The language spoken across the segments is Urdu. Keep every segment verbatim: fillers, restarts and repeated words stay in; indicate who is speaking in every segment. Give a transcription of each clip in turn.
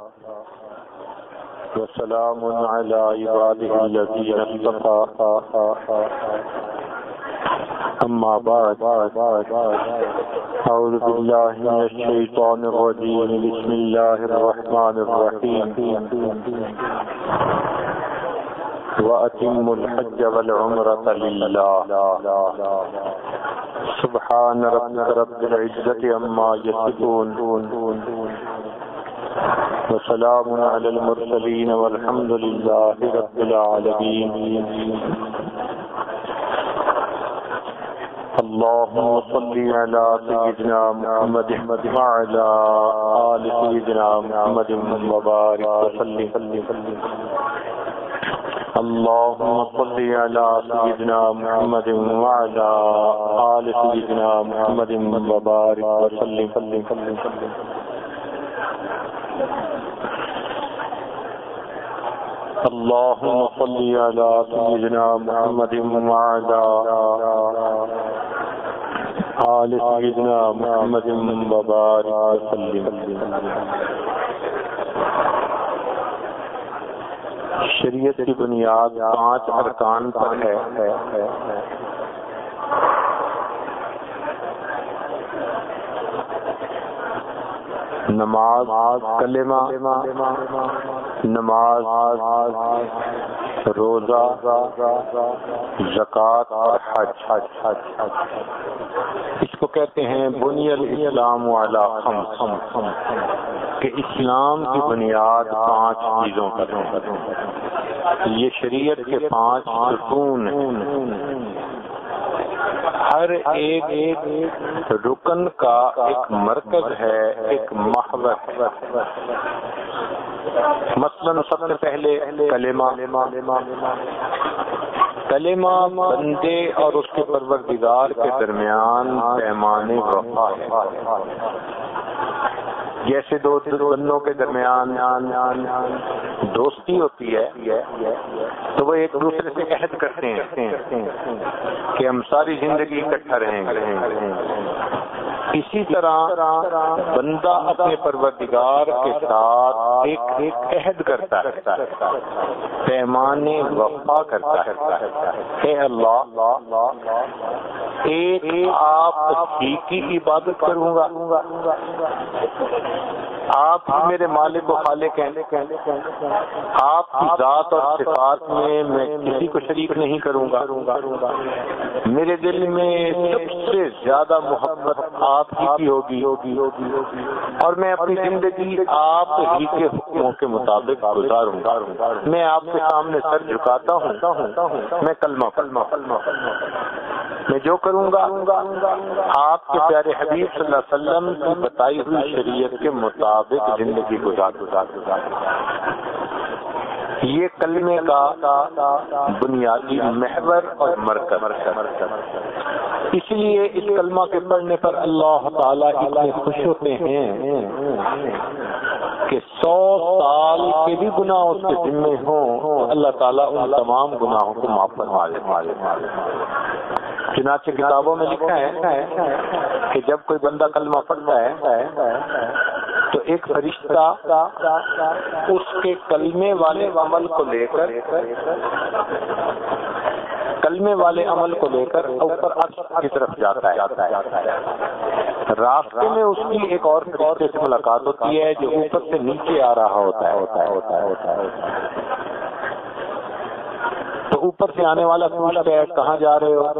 Speaker 1: وسلام على عباده الذين اصطفى أما بعد أعوذ بالله من الشيطان الرجيم بسم الله الرحمن الرحيم وأتموا الحج والعمرة لله سبحان ربك رب العزة عما يصفون وسلام على المرسلين والحمد لله رب العالمين اللهم صل على سيدنا محمد وعلى آل سيدنا محمد وبارك وسلم اللهم صل على سيدنا محمد وعلى آل سيدنا محمد وبارك وسلم اللهم صل على سيدنا محمد وعلى آل سيدنا محمد وبارك وسلم. شریعت کی بنیاد پانچ ارکان پر ہے. نماز، کلمہ، نماز، روزہ، زکوٰۃ اور حج. اس کو کہتے ہیں بنی الاسلام علی خمس، کہ اسلام کی بنیاد پانچ چیزوں پر ہے. یہ شریعت کے پانچ ستون ہیں. ہر ایک ایک رکن کا ایک مرکز ہے، ایک محور ہے. مثلاً سب سے پہلے کلمہ. کلمہ بندے اور اس کے پروردگار کے درمیان پیمان وفا ہے. جیسے دو بندوں کے درمیان دوستی ہوتی ہے تو وہ ایک دوسرے سے عہد کرتے ہیں کہ ہم ساری زندگی اکٹھا رہیں گے. اسی طرح بندہ اپنے پروردگار کے ساتھ ایک ایک عہد کرتا ہے، پیمان وفا کرتا ہے. اے اللہ، ایک آپ ہی کی عبادت کروں گا، آپ ہی میرے مالک و خالق ہیں، آپ کی ذات اور صفات میں میں کسی کو شریک نہیں کروں گا. میرے دل میں سب سے زیادہ محبت آپ ہی کی ہوگی اور میں اپنی زندگی آپ ہی کے حکموں کے مطابق گزاروں گا. میں آپ کے سامنے سر جھکاتا ہوں. میں کلمہ کلمہ میں جو کروں گا آپ کے پیارے حبیب صلی اللہ علیہ وسلم کی بتائی ہوئی شریعت کے مطابق زندگی گزار گزار گزار یہ کلمے کا بنیادی محور اور مرکز. اس لیے اس کلمہ کے پڑھنے پر اللہ تعالیٰ اتنے خوش ہوتے ہیں کہ سو سال کے بھی گناہ اس کے ذمے ہوں، اللہ تعالیٰ ان تمام گناہوں کو معاف فرما دیتے ہیں. چنانچہ کتابوں میں لکھا ہے کہ جب کوئی بندہ کلمہ پڑھتا ہے تو ایک فرشتہ اس کے کلمے والے عمل کو لے کر کلمے والے عمل کو لے کر اوپر عرش کی طرف جاتا ہے. راستے میں اس کی ایک اور فرشتے سے ملاقات ہوتی ہے جو اوپر سے نیچے آ رہا ہوتا ہے. تو اوپر سے آنے والا پوچھتا ہے کہاں جا رہے ہو؟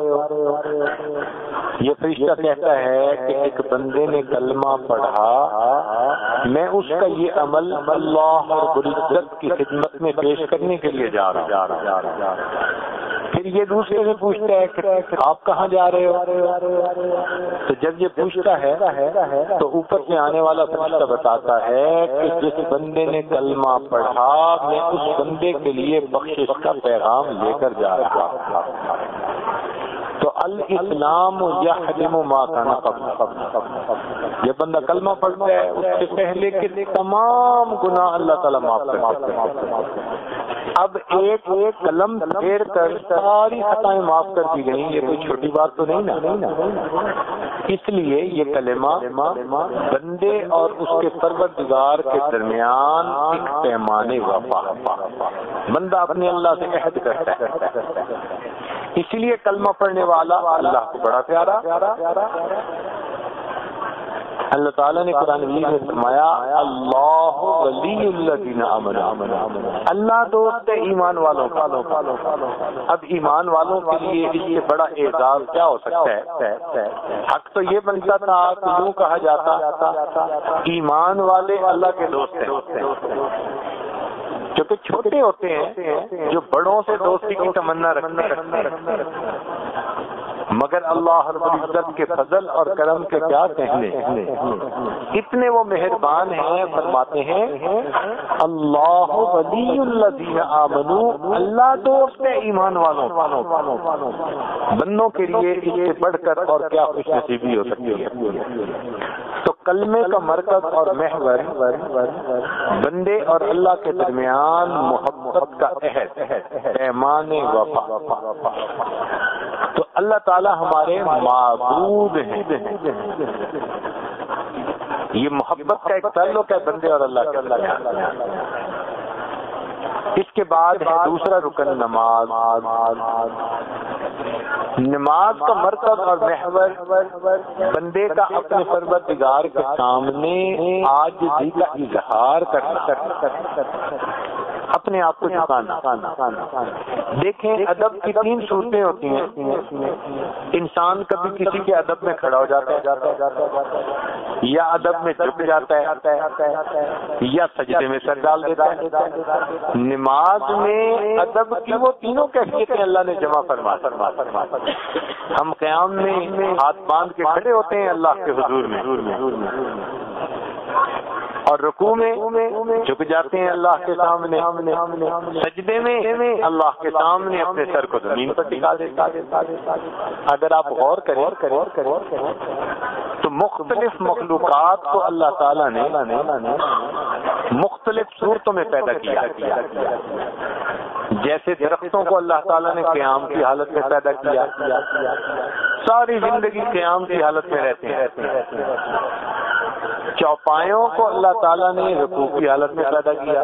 Speaker 1: یہ فرشتہ کہتا ہے کہ ایک بندے نے کلمہ پڑھا، میں اس کا یہ عمل اللہ رب العزت کی خدمت میں پیش کرنے کے لیے جا رہا ہوں. پھر یہ دوسرے سے پوچھتا ہے کہ آپ کہاں جا رہے ہو؟ تو جب یہ پوچھتا ہے تو اوپر سے آنے والا فرشتہ بتاتا ہے کہ جس بندے نے کلمہ پڑھا میں اس بندے کے لیے بخشش کا پیغام لے کر جا رہا ہوں. تو الاسلام یحرم ما کان قبل، یہ بندہ کلمہ پڑھتا ہے اس سے پہلے کے تمام گناہ اللہ تعالیٰ معاف کرتا ہے۔ اب ایک ایک قلم پھیر کر ساری خطائیں معاف کر دی گئی، یہ کوئی چھوٹی بات تو نہیں نا۔ اس لیے یہ کلمہ بندے اور اس کے پروردگار کے درمیان ایک پیمانے وفا، بندہ اپنے اللہ سے عہد کرتا ہے۔ اسی لیے کلمہ پڑھنے والا اللہ کو بڑا پیارا۔ اللہ تعالیٰ نے قرآن مجید میں فرمایا اللہ ولی الذین آمنوا، اللہ دوست ہے ایمان والوں کا۔ اب ایمان والوں کے لیے اس سے بڑا اعزاز کیا ہو سکتا ہے؟ حق تو یہ بنتا تھا کہ یوں کہا جاتا ایمان والے اللہ کے دوست ہیں، کیونکہ چھوٹے ہوتے ہیں جو بڑوں سے دوستی کی تمنا رکھتے ہیں، مگر اللہ رب العزت کے فضل اور کرم کے کیا کہنے، اتنے وہ مہربان ہیں، فرماتے ہیں اللہ ولی الذین آمنوا، اللہ دوست ہے ایمان والوں۔ بندوں کے لیے اس سے بڑھ کر اور کیا خوش نصیبی ہو سکتی ہے؟ تو کلمے کا مرکز اور محور بندے اور اللہ کے درمیان محبت کا عہد، پیمان وفا۔ تو اللہ تعالی ہمارے معبود ہیں، یہ محبت کا ایک تعلق ہے بندے اور اللہ کے درمیان۔ اس کے بعد ہے دوسرا رکن نماز۔ نماز کا مرکز اور محور بندے کا اپنے پروردگار کے سامنے عاجزی کا اظہار کرنا، اپنے آپ کو جھکانا۔ دیکھیں ادب کی تین صورتیں ہوتی ہیں، انسان کبھی کسی کے ادب میں کھڑا ہو جاتا ہے، یا ادب میں جھک جاتا ہے، یا سجدے میں سر ڈال دیتا ہے۔ نماز میں ادب کی وہ تینوں کیفیتیں اللہ نے جمع فرما فرما فرما ہم قیام میں ہاتھ باندھ کے کھڑے ہوتے ہیں اللہ کے حضور میں، اور رکوع میں جھک جاتے ہیں اللہ کے سامنے، سجدے میں اللہ کے سامنے اپنے سر کو زمین پر ٹکا دیتے ہیں۔ اگر آپ غور کریں تو مختلف مخلوقات کو اللہ تعالیٰ نے مختلف صورتوں میں پیدا کیا۔ جیسے درختوں کو اللہ تعالیٰ نے قیام کی حالت میں پیدا کیا، ساری زندگی قیام کی حالت میں رہتے ہیں۔ چوپایوں کو اللہ تعالیٰ نے رکوع کی حالت میں پیدا کیا،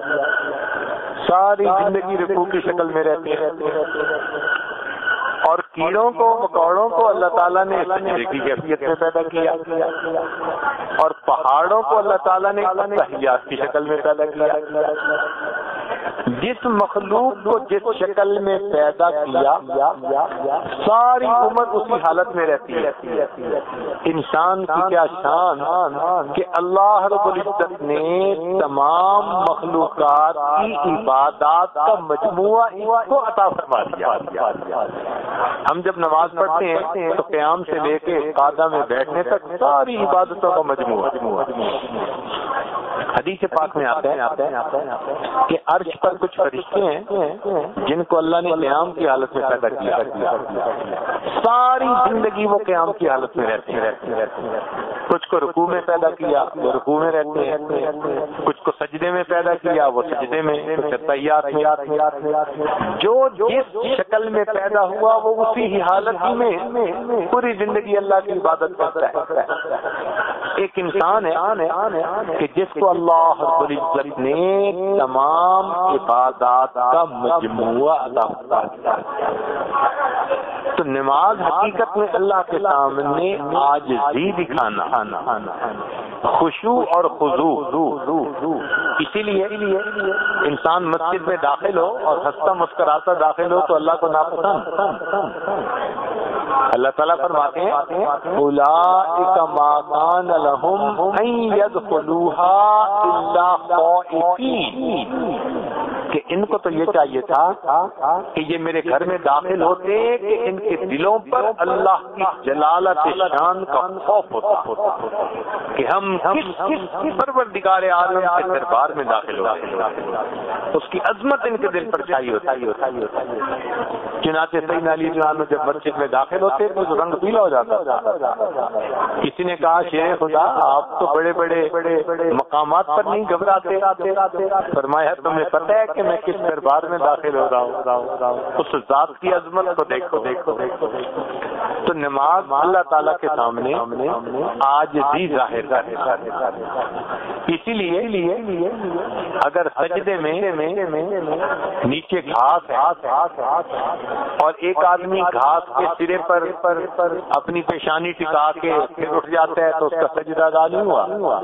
Speaker 1: ساری زندگی رکوع کی شکل میں رہتے ہیں۔ اور کیڑوں کو مکوڑوں کو اللہ تعالیٰ نے سجدے کی کیفیت میں پیدا کیا، اور پہاڑوں کو اللہ تعالیٰ نے تحیات کی شکل میں پیدا کیا۔ جس مخلوق کو جس شکل میں پیدا کیا ساری عمر اسی حالت میں رہتی ہے۔ انسان کی کیا شان کہ اللہ رب العزت نے تمام مخلوقات کی عبادات کا مجموعہ اس کو عطا فرما دیا۔ ہم جب نماز پڑھتے ہیں تو قیام سے لے کے قعدہ میں بیٹھنے تک ساری عبادتوں کا مجموعہ۔ حدیث پاک میں آتا ہے کہ عرش پر کچھ فرشتے ہیں جن کو اللہ نے قیام کی حالت میں پیدا کیا، ساری زندگی وہ قیام کی حالت میں رہتے ہیں۔ کچھ کو رکوع میں پیدا کیا وہ رکوع میں رہتے ہیں، کچھ کو سجدے میں پیدا کیا وہ سجدے میں، تحیات میں۔ جو جس شکل میں پیدا ہوا وہ اسی ہی حالت میں پوری زندگی اللہ کی عبادت کرتا ہے۔ ایک انسان ہے کہ جس کو اللہ رب العزت نے تمام عبادات کا مجموعہ عطا فرمایا۔ تو نماز حقیقت میں اللہ کے سامنے عاجزی دکھانا، خشوع اور خضوع۔ اسی لیے انسان مسجد میں داخل ہو اور ہنستا مسکراتا داخل ہو تو اللہ کو ناپسند۔ اللہ تعالیٰ فرماتے ہیں اولئک ما کان لهم ان يدخلوها للہ خائفین، کہ ان کو تو یہ چاہیے تھا کہ یہ میرے گھر میں داخل ہوتے کہ ان کے دلوں پر اللہ کی جلالت شان کا خوف ہوتا کہ ہم کس کس پروردگار عالم کے دربار میں داخل ہوتے، اس کی عظمت ان کے دل پر چھائی ہوتی۔ چنانچہ سیدنا علی رضی اللہ عنہ جب مسجد میں داخل ہوتے تو رنگ پیلا ہو جاتا تھا۔ کسی نے کہا شیر خدا آپ تو بڑے بڑے مقامات پر نہیں گھبراتے، فرمایا تمہیں پتہ ہے کہ میں کس دربار میں داخل ہو رہا ہوں، اس ذات کی عظمت کو دیکھو دیکھو دیکھو۔ تو نماز اللہ تعالیٰ کے سامنے عاجزی ظاہر کرتا ہے، اسی لیے اگر سجدے میں نیچے گھاس ہے اور ایک آدمی گھاس کے سرے پر اپنی پیشانی ٹکا کے پھر اٹھ جاتا ہے تو اس کا سجدہ ادا نہیں ہوا۔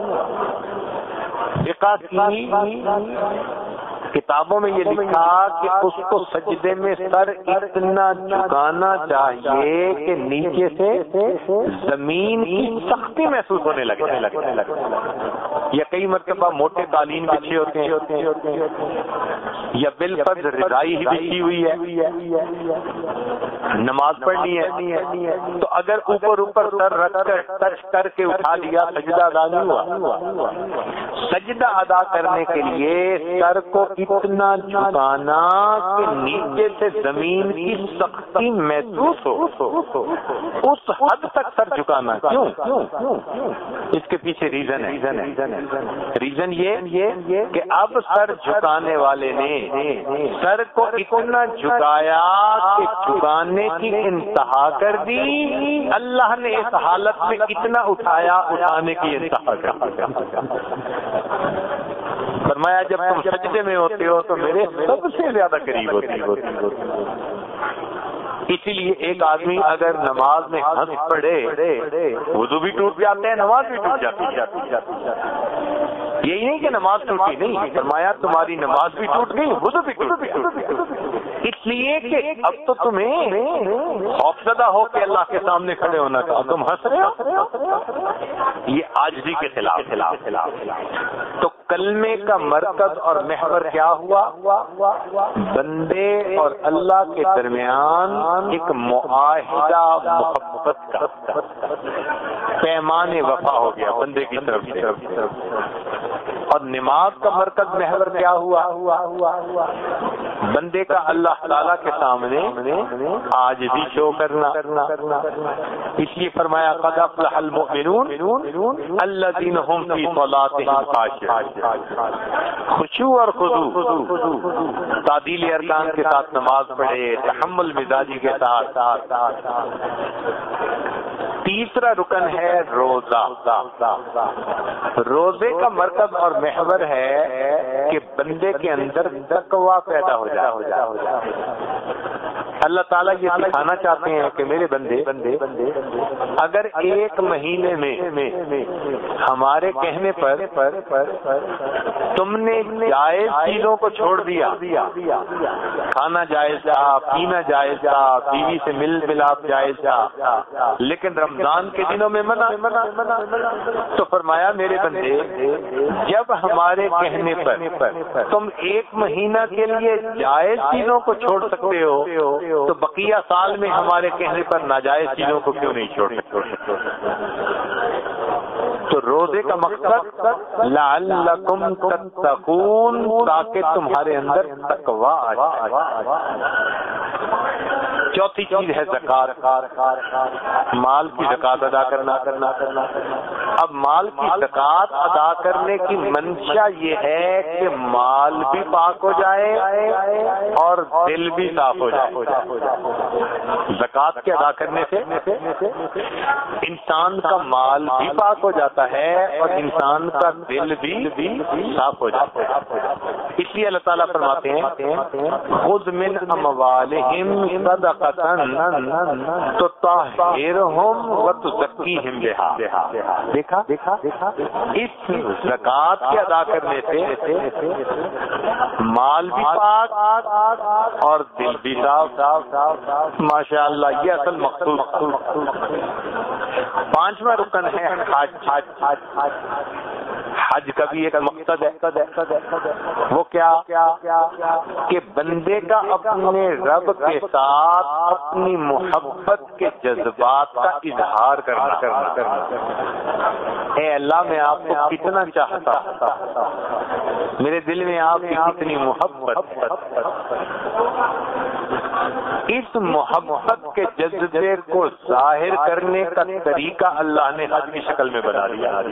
Speaker 1: فقہ کی کتابوں میں یہ لکھا کہ اس کو سجدے میں سر اتنا جھکانا چاہیے کہ نیچے سے زمین کی سختی محسوس ہونے لگے، یا کئی مرتبہ موٹے قالین بچھے ہوتے ہیں یا بل پر رضائی ہی بچھی ہوئی ہے، نماز پڑھنی ہے تو اگر اوپر اوپر سر رکھ کر ٹچ کر کے اٹھا لیا سجدہ ادا نہیں ہوا۔ سجدہ ادا کرنے کے لیے سر کو اتنا جھکانا کہ نیچے سے زمین کی سختی محسوس ہو، اس حد تک سر جھکانا۔ کیوں؟ اس کے پیچھے ریزن ہے، ریزن یہ کہ اب سر جھکانے والے نے سر کو اتنا جھکایا کہ جھکانے کی انتہا کر دی، اللہ نے اس حالت میں اتنا اٹھایا اٹھانے کی انتہا کر دی۔ فرمایا جب تم سجدے میں ہوتے ہو تو میرے سب سے زیادہ قریب ہوتی ہوتی اسی لیے ایک آدمی اگر نماز میں ہنس پڑے وضو بھی ٹوٹ جاتے ہیں، نماز بھی ٹوٹ جاتی جاتی۔ یہی نہیں کہ نماز ٹوٹی نہیں، فرمایا تمہاری نماز بھی ٹوٹ گئی وضو بھی ٹوٹ گیا، اس لیے کہ اب تو تمہیں خوفزدہ ہو کے اللہ کے سامنے کھڑے ہونا تھا، تم ہنس رہے ہو، یہ عاجزی کے خلاف۔ تو کلمے کا مرکز اور محور کیا ہوا؟ بندے اور اللہ کے درمیان ایک معاہدہ محبت کا پیمان وفا ہو گیا بندے کی طرف سے۔ اور نماز کا مرکز محور کیا ہوا؟ بندے کا اللہ تعالیٰ کے سامنے عاجزی شو کرنا۔ اس لیے فرمایا قد افلح المؤمنون الذین هم فی صلاتهم خاشعون، خشوع اور خضوع، تعدیل ارکان کے ساتھ نماز پڑھے، تحمل مزاجی کے ساتھ۔ تیسرا رکن ہے روزہ۔ روزے کا مرکز اور محور ہے کہ بندے کے اندر تقویٰ پیدا ہو جائے۔ اللہ تعالیٰ یہ سکھانا چاہتے ہیں کہ میرے بندے اگر ایک مہینے میں ہمارے کہنے پر تم نے جائز چیزوں کو چھوڑ دیا، کھانا جائز تھا، پینا جائز تھا، بیوی سے مل ملاپ جائز تھا، لیکن رمضان کے دنوں میں منع، تو فرمایا میرے بندے جب ہمارے کہنے پر تم ایک مہینہ کے لیے جائز چیزوں کو چھوڑ سکتے ہو تو بقیہ سال میں ہمارے کہنے پر ناجائز چیزوں کو کیوں نہیں چھوڑ سکتے؟ تو روزے کا مقصد لعلکم تتقون، تاکہ تمہارے اندر تقویٰ آ جائے۔ چوتھی چیز ہے زکات، مال کی زکات ادا کرنا۔ اب مال کی زکات ادا کرنے کی منشا یہ ہے کہ مال بھی پاک ہو جائے اور دل بھی صاف ہو جائے۔ زکات کے ادا کرنے سے انسان کا مال بھی پاک ہو جاتا ہے اور انسان کا دل بھی صاف ہو جاتا ہے۔ اس لیے اللہ تعالیٰ فرماتے ہیں خذ من اموالہم صدقۃ تطہرہم وتزکیہم بہا۔ دیکھا اس زکات کے ادا کرنے سے مال بھی پاک اور دل بھی صاف۔ ماشاء اللہ یہ اصل مقصود۔ پانچواں رکن ہے حج۔ حج کا بھی ایک مقصد ہے، وہ کیا کہ بندے کا اپنے رب کے ساتھ اپنی محبت کے جذبات کا اظہار کرنا کرنا کرنا اے اللہ میں آپ کو کتنا چاہتا، میرے دل میں آپ کی کتنی محبت، اس محبت کے جذبے کو ظاہر کرنے کا طریقہ اللہ نے حج کی شکل میں بنا دیا۔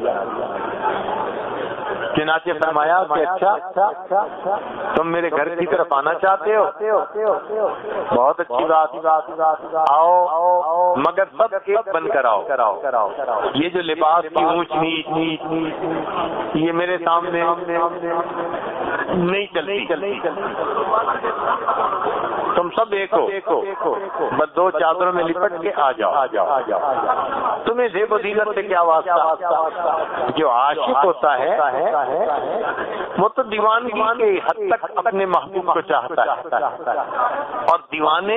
Speaker 1: چنانچہ فرمایا کہ اچھا تم میرے گھر کی طرف آنا چاہتے ہو، بہت اچھی بات، آؤ مگر سب ایک بن کر آؤ۔ یہ جو لباس کی اونچ نیچ یہ میرے سامنے نہیں چلتی، تم سب ایک ہو، بس دو چادروں میں لپٹ کے آ جاؤ۔ تمہیں زیب و زینت سے کیا واسطہ؟ جو عاشق ہوتا ہے وہ تو دیوانگی کے حد تک اپنے محبوب کو چاہتا ہے، اور دیوانے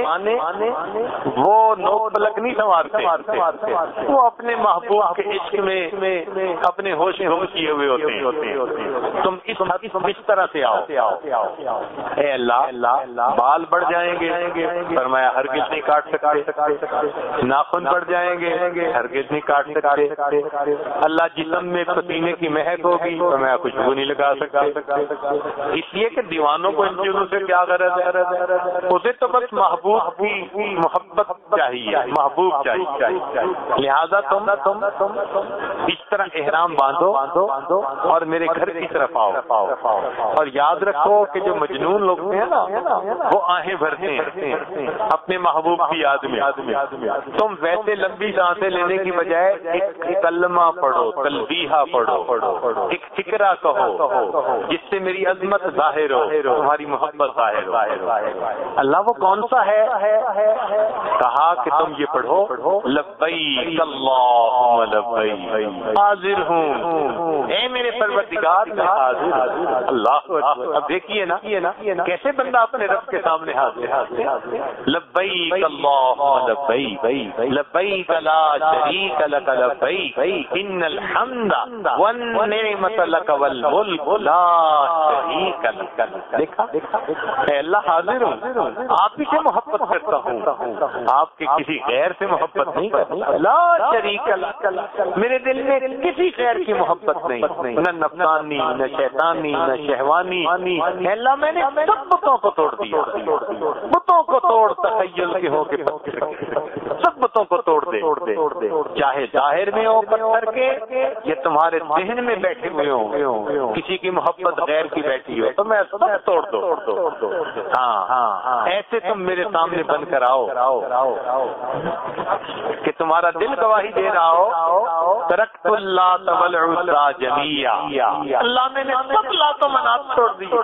Speaker 1: وہ نوک پلک نہیں سنوارتے، وہ اپنے محبوب کے عشق میں اپنے ہوش ہوش کیے ہوئے ہوتے ہیں۔ تم اس اس طرح سے آؤ، اے اللہ بال بڑھ جائیں گے، فرمایا ہرگز نہیں کاٹ سکتے، ناخن بڑھ جائیں گے، ہرگز نہیں کاٹ سکتے، اللہ جسم میں پسینے کی مہک ہوگی، فرمایا خوشبو نہیں لگا سکتے، اس لیے کہ دیوانوں کو ان چیزوں سے کیا غرض ہے؟ اسے تو بس محبوب کی محبت چاہیے، محبوب چاہیے، لہذا تم اس طرح احرام باندھو اور میرے گھر کی طرف آؤ، اور یاد رکھو کہ جو مجنون لوگ ہیں نا وہ آہیں بھرتے ہیں اپنے محبوب کی یاد میں، تم ویسے لمبی سانسیں لینے کی بجائے ایک کلمہ پڑھو، تلبیہ پڑھو، ایک فکرہ کہو جس سے میری عظمت ظاہر ہو، تمہاری محبت ظاہر ہو۔ اللہ وہ کون سا ہے؟ کہا کہ تم یہ پڑھو، لبیک اللہم لبیک، حاضر ہوں اے میرے پروردگار میں حاضر۔ اللہ اب دیکھیے نا کیسے بندہ اپنے رب کے سامنے حاضر، لبیک اللہم لبیک، لبیک لا شریک لک لبیک، ان الحمد والنعمت لک والملک لا شریک لک۔ دیکھا اے اللہ حاضر ہوں، آپ ہی سے محبت کرتا ہوں، آپ کے کسی غیر سے محبت نہیں کرتا، لا شریک لک، میرے دل میں کسی غیر کی محبت نہیں، نہ نفسانی نہ شیطانی نہ شہوانی۔ اے اللہ میں نے سب بتوں کو توڑ دیا، بتوں کو توڑ تخیل کے ہو کے سب بتوں کو توڑ دے، چاہے ظاہر میں ہو پتھر کے یا تمہارے ذہن میں بیٹھے ہوئے ہوں، کسی کی محبت غیر کی بیٹھی ہو تو میں سب توڑ دو۔ ہاں ہاں ایسے تم میرے سامنے بن کر آؤ کہ تمہارا دل گواہی دے رہا ہو، ترکت اللات والعزیٰ جمیعا، اللہ میں نے سب لات و منات چھوڑ دی۔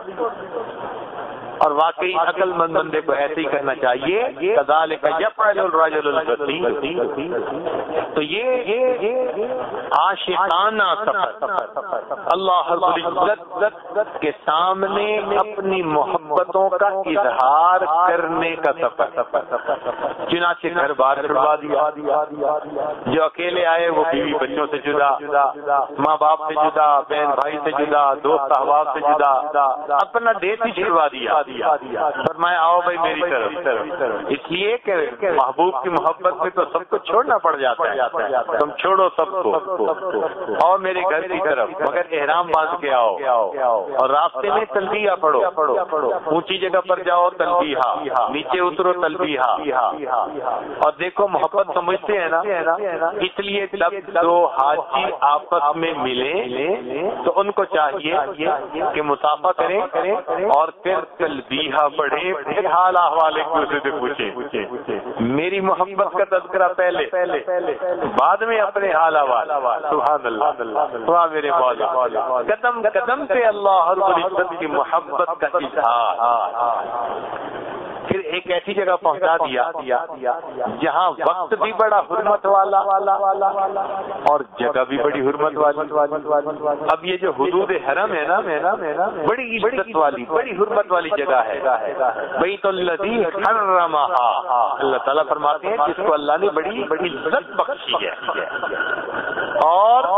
Speaker 1: اور واقعی عقل مند بندے کو ایسے ہی کرنا چاہیے، کذالک یفعل الرجل البصیر۔ تو یہ عاشقانہ سفر اللہ رب العزت کے سامنے اپنی محبتوں کا اظہار کرنے کا سفر۔ چنانچہ گھر بار چھڑوا دیا، جو اکیلے آئے وہ بیوی بچوں سے جدا، ماں باپ سے جدا، بہن بھائی سے جدا، دوست احباب سے جدا، اپنا دیش ہی چھڑوا دیا، فرمایا آؤ بھائی میری طرف، اس لیے کہ محبوب کی محبت میں تو سب کو چھوڑنا پڑ جاتا ہے، تم چھوڑو سب کو اور میرے گھر کی طرف، مگر احرام باندھ کے آؤ، اور راستے میں تلبیہ پڑھو، اونچی جگہ پر جاؤ تلبیہ، نیچے اترو تلبیہ، اور دیکھو محبت سمجھتے ہیں نا، اس لیے جب دو حاجی آپس میں ملے تو ان کو چاہیے کہ مصافحہ کریں اور پھر تلبیہ پڑھیں، پھر حال احوال ایک دوسرے سے پوچھیں، میری محبت کا تذکرہ پہلے، بعد میں اپنے حال احوال۔ سبحان اللہ، واہ میرے مولا، قدم قدم پہ اللہ رب العزت کی محبت کا اظہار۔ پھر ایک ایسی جگہ پہنچا دیا جہاں وقت بھی بڑا حرمت والا اور جگہ بھی بڑی حرمت والی۔ اب یہ جو حدود حرم ہے نا، بڑی عزت والی، بڑی حرمت والی جگہ ہے، بیت الذی حرمھا، اللہ تعالیٰ فرماتے ہیں جس کو اللہ نے بڑی بڑی عزت بخشی ہے، اور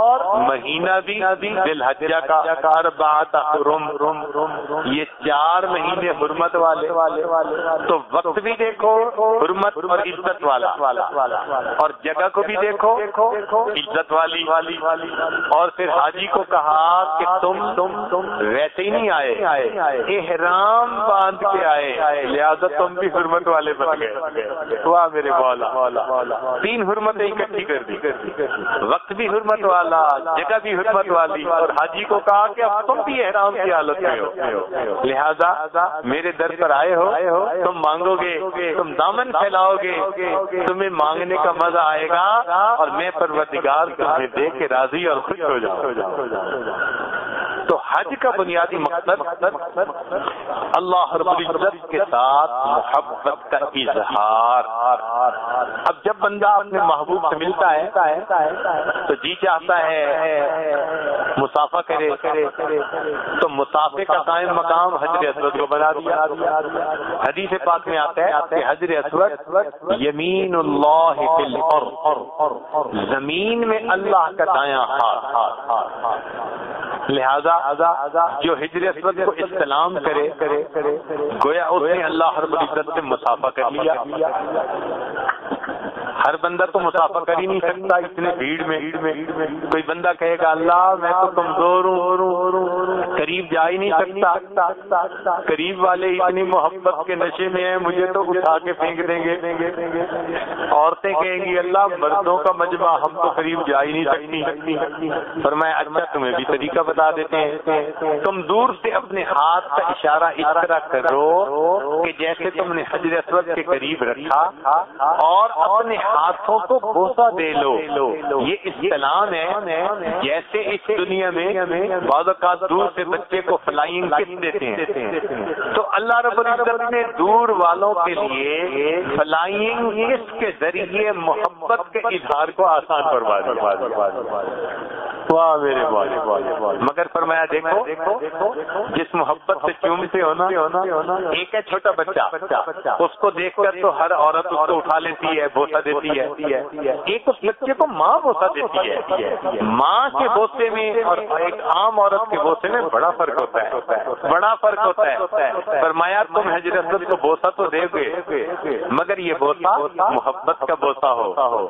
Speaker 1: مہینہ بھی ذوالحجہ کا اربعۃ حرم، یہ چار مہینے حرمت والے، تو وقت بھی دیکھو حرمت اور عزت والا، اور جگہ کو بھی دیکھو عزت والی، اور پھر حاجی کو کہا کہ تم تم ویسے ہی نہیں آئے، احرام باندھ کے آئے، لہذا تم بھی حرمت والے بن گئے۔ واہ میرے مولا، تین حرمتیں اکٹھی کر دی، وقت بھی حرمت والا، جگہ بھی حرمت والی، اور حاجی کو کہا کہ اب تم بھی احرام کی حالت میں ہو، لہذا میرے در پر آئے ہو، تم مانگو گے، تم دامن پھیلاؤ گے، تمہیں مانگنے کا مزہ آئے گا، اور میں پروردگار تمہیں دیکھ کے راضی اور خوش ہو جاؤں۔ تو حج کا بنیادی مقصد اللہ رب العزت کے ساتھ محبت کا اظہار۔ اب جب بندہ اپنے محبوب سے ملتا ہے تو جی چاہتا ہے مسافہ کرے، تو مسافے کا قائم مقام حجر اسود کو بنا دیا۔ حدیث پاک میں آتا ہے کہ حجر اسود یمین اللہ فی الارض، زمین میں اللہ کا دایاں ہاتھ، لہذا جو حجر اسود کو استلام کرے گویا اس نے اللہ رب العزت سے مسافہ کر لیا۔ ہر بندہ تو مسافہ کر ہی نہیں سکتا اتنے بھیڑ میں، کوئی بندہ کہے گا اللہ میں تو کمزور ہوں، قریب جا ہی نہیں سکتا، قریب والے اتنی محبت کے نشے میں ہیں مجھے تو اٹھا کے پھینک دیں گے، عورتیں کہیں گی اللہ مردوں کا مجمع ہم تو قریب جا ہی نہیں سکتی۔ فرمایا اچھا تمہیں بھی طریقہ بتا دیتے ہیں، تم دور سے اپنے ہاتھ کا اشارہ اس طرح کرو کہ جیسے تم نے حجر اسود کے قریب رکھا، اور اپنے ہاتھوں کو بوسہ دے لو۔ یہ استلام ہے جیسے اس دنیا میں بعض اوقات دور سے بچے کو فلائنگ کس دیتے ہیں، تو اللہ رب العزت نے دور والوں کے لیے فلائنگ کس کے ذریعے محبت کے اظہار کو آسان فرما دیا۔ واہ میرے والے، مگر فرمایا دیکھو جس محبت سے چومتے ہو نا، ایک ہے چھوٹا بچہ، اس کو دیکھ کر تو ہر عورت اس کو اٹھا لیتی ہے، بوسہ دیتی ہے، ایک اس بچے کو ماں بوسہ دیتی ہے۔ ماں کے بوسے میں اور ایک عام عورت کے بوسے میں بڑا فرق ہوتا ہے، بڑا فرق ہوتا ہے۔ فرمایا تم حجر اسود کو بوسہ تو دے گے مگر یہ بوسہ محبت کا بوسہ ہو۔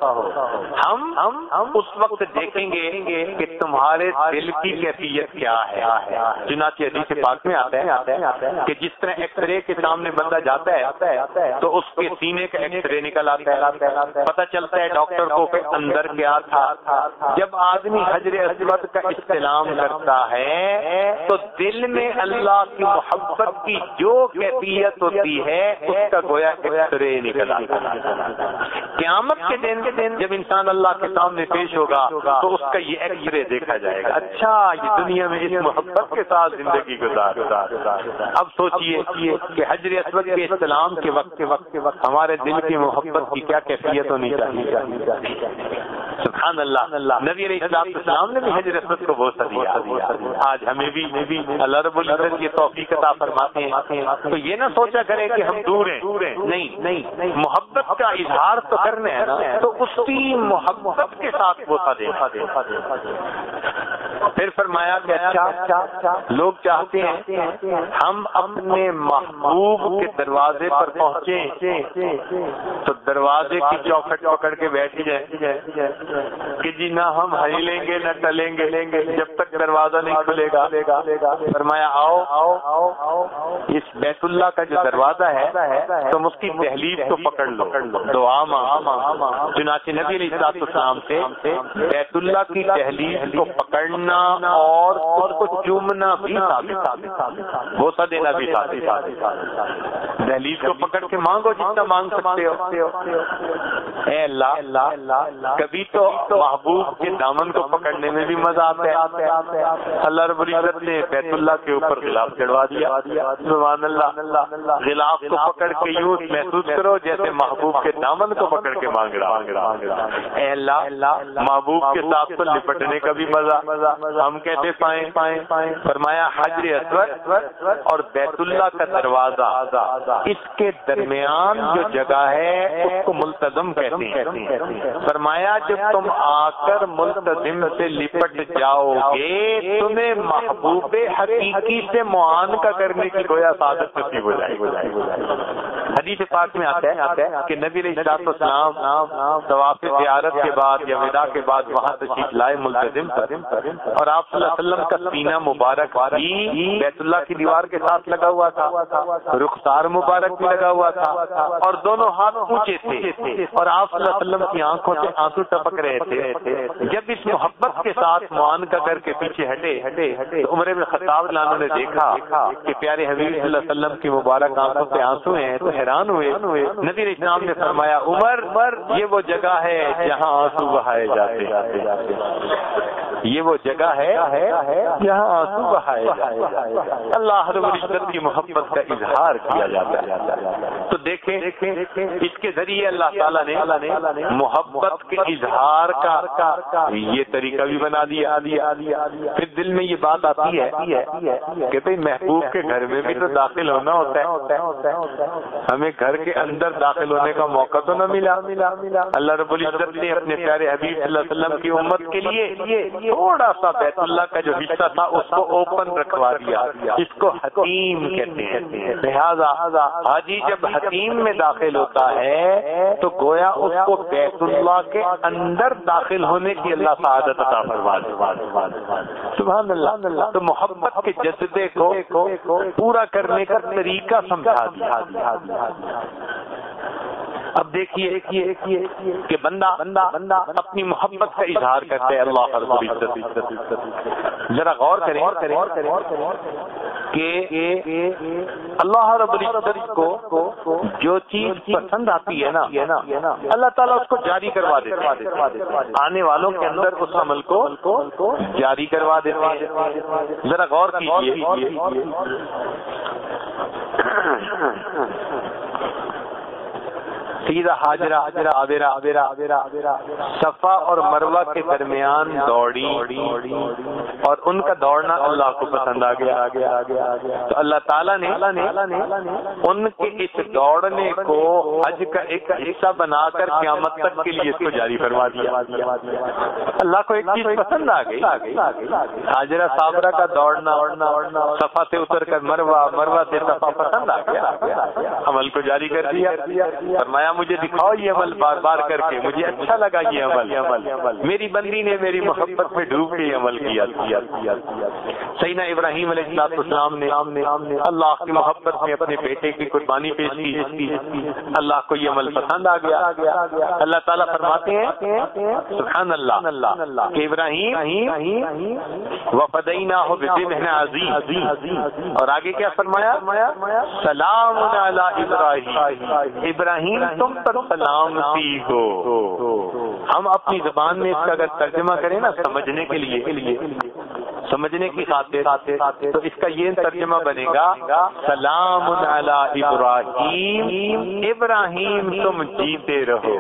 Speaker 1: ہم اس وقت دیکھیں گے کہ تمہارے دل کی کیفیت کیا ہے۔ چنانچہ حدیث پاک میں آتا ہے کہ جس طرح ایکس رے کے سامنے بندہ جاتا ہے تو اس کے سینے کا ایکس رے نکل آتا ہے، پتہ چلتا ہے ڈاکٹر کو کہ اندر کیا تھا۔ جب آدمی حجر اسود کا استلام کرتا ہے تو دل میں اللہ کی محبت کی جو کیفیت ہوتی ہے اس کا گویا ایکس رے نکل آتا ہے۔ قیامت کے دن جب انسان اللہ کے سامنے پیش ہوگا تو اس کا یہ ایکس رے دیکھا جائے گا، اچھا یہ دنیا میں اس محبت کے ساتھ زندگی گزار۔ اب سوچئے کہ حجر اسود کے استلام کے وقت کے وقت کے وقت ہمارے دل کی محبت کی کیا کیفیت ہونی چاہیے۔ سبحان اللہ، نبی علیہ السلام نے بھی حجر اسود کو بوسہ دیا۔ آج ہمیں بھی اللہ رب العزت یہ توفیق عطا فرماتے ہیں تو یہ نہ سوچا کرے کہ ہم دور ہیں، نہیں، محبت کا اظہار تو کرنا ہے نا، تو اس کی محبت کے ساتھ بوسہ دے۔ پھر فرمایا کہ اچھا لوگ چاہتے ہیں ہم اپنے محبوب کے دروازے پر پہنچے تو دروازے کی چوکھٹ پکڑ کے بیٹھ جائیں کہ جی نہ ہم ہلیں گے نہ ٹلیں گے جب تک دروازہ نہیں کھلے گا۔ فرمایا آؤ اس بیت اللہ کا جو دروازہ ہے تم اس کی دہلیز کو پکڑ لو، دعا مانگو۔ چنانچہ نبی علیہ السلام سے بیت اللہ کی دہلیز کو پکڑنا اور اس کو چومنا بھی ثابت، بوسہ دینا بھی ثابت۔ دہلیز کو پکڑ کے مانگو جتنا مانگ سکتے ہو۔ اے اللہ، کبھی تو محبوب کے دامن کو پکڑنے میں بھی مزہ آتا ہے۔ اللہ رب العزت نے بیت اللہ کے اوپر غلاف چڑھوا دیا، سبحان اللہ۔ غلاف کو پکڑ کے یوں محسوس کرو جیسے محبوب کے دامن کو پکڑ کے مانگ رہا۔ اے اللہ، محبوب کے ساتھ تو لپٹنے کا بھی مزہ، ہم کہتے پائیں پائیں فرمایا حجر اسود اور بیت اللہ کا دروازہ اس کے درمیان جو جگہ ہے اس کو ملتزم کہتے ہیں. فرمایا جب تم آ کر ملتزم سے لپٹ جاؤ گے تمہیں محبوب حقیقی سے معانقہ کرنے کی گویا سعادت نصیب ہو جائے گی. حدیث پاک میں آتا ہے کہ نبی علیہ السلام طواف زیارت کے بعد یا وداع کے بعد وہاں تشریف لائے ملتزم پر اور آپ صلی اللہ علیہ وسلم کا سینہ مبارک بھی بیت اللہ کی دیوار کے ساتھ لگا ہوا تھا, رخسار مبارک بھی لگا ہوا تھا اور دونوں ہاتھ اونچے تھے اور آپ صلی اللہ علیہ وسلم کی آنکھوں سے آنسو ٹپک رہے تھے. جب اس محبت کے ساتھ معانقہ کر کے پیچھے ہٹے ہٹے عمر بن خطاب لانوں نے دیکھا کہ پیارے حبیب صلی اللہ علیہ وسلم کی مبارک آنکھوں سے آنسو ہیں تو حیران ہوئے. نبی علیہ السلام نے فرمایا عمر یہ وہ جگہ ہے جہاں آنسو بہائے جاتے ہیں, یہ وہ جگہ ہے جہاں آنسو بہائے جاتے ہیں. اللہ رب العزت کی محبت کا اظہار کیا جاتا ہے. تو دیکھیں اس کے ذریعے اللہ تعالیٰ نے محبت کے اظہار کا یہ طریقہ بھی بنا دیا. پھر دل میں یہ بات آتی ہے کہ بھئی محبوب کے گھر میں بھی تو داخل ہونا ہوتا ہے, ہمیں گھر کے اندر داخل ہونے کا موقع تو نہ ملا. اللہ رب العزت نے اپنے پیارے حبیب صلی اللہ علیہ وسلم کی امت کے لیے تھوڑا سا بیت اللہ کا جو حصہ تھا اس کو اوپن رکھوا دیا. اس کو حتیم کہتے ہیں. لہذا حاجی جب حتیم میں داخل ہوتا ہے تو گویا اس کو بیت اللہ کے اندر داخل ہونے کی اللہ سعادت عطا فرما دے. سبحان اللہ. تو محبت کے جذبے کو پورا کرنے کا طریقہ سمجھا دیا. اب دیکھیے کہ بندہ بندہ بندہ اپنی محبت کا اظہار کرتے ہیں اللہ رب العزت. ذرا غور کریں کہ اللہ رب العزت کو جو چیز پسند آتی ہے نا اللہ تعالیٰ اس کو جاری کروا دیتے ہیں, آنے والوں کے اندر اس عمل کو جاری کروا دیتے ہیں. ذرا غور کیجیے. سیدہ حاجرہ عابرہ صفا اور مروہ کے درمیان دوڑی اور ان کا دوڑنا اللہ کو پسند آ گیا. تو اللہ تعالیٰ نے ان کے اس دوڑنے کو حج کا ایک حصہ بنا کر قیامت تک کے لیے اس کو جاری فرما دیا. اللہ کو ایک چیز پسند آ گئی, حاجرہ صابرہ کا دوڑنا صفا سے اتر کر مروہ, مروہ سے صفا پسند آ گیا, عمل کو جاری کر دیا. فرمایا مجھے دکھاؤ یہ عمل بار بار کر کے, مجھے اچھا لگا یہ عمل, میری بندی نے میری محبت میں ڈوب کے یہ عمل کیا. سیدنا ابراہیم علیہ السلام نے اللہ کی محبت میں اپنے بیٹے کی قربانی پیش کی, اللہ کو یہ عمل پسند آ گیا. اللہ تعالیٰ فرماتے ہیں سبحان اللہ کہ ابراہیم وفدیناہ بذبح عظیم, اور آگے کیا فرمایا سلام علی ابراہیم, ابراہیم تم پر سلامتی ہو. ہم اپنی زبان میں اس کا اگر ترجمہ کریں نا سمجھنے کے لیے سمجھنے کی خاطر تو اس کا یہ ترجمہ بنے گا سلام علی ابراہیم, ابراہیم تم جیتے رہو.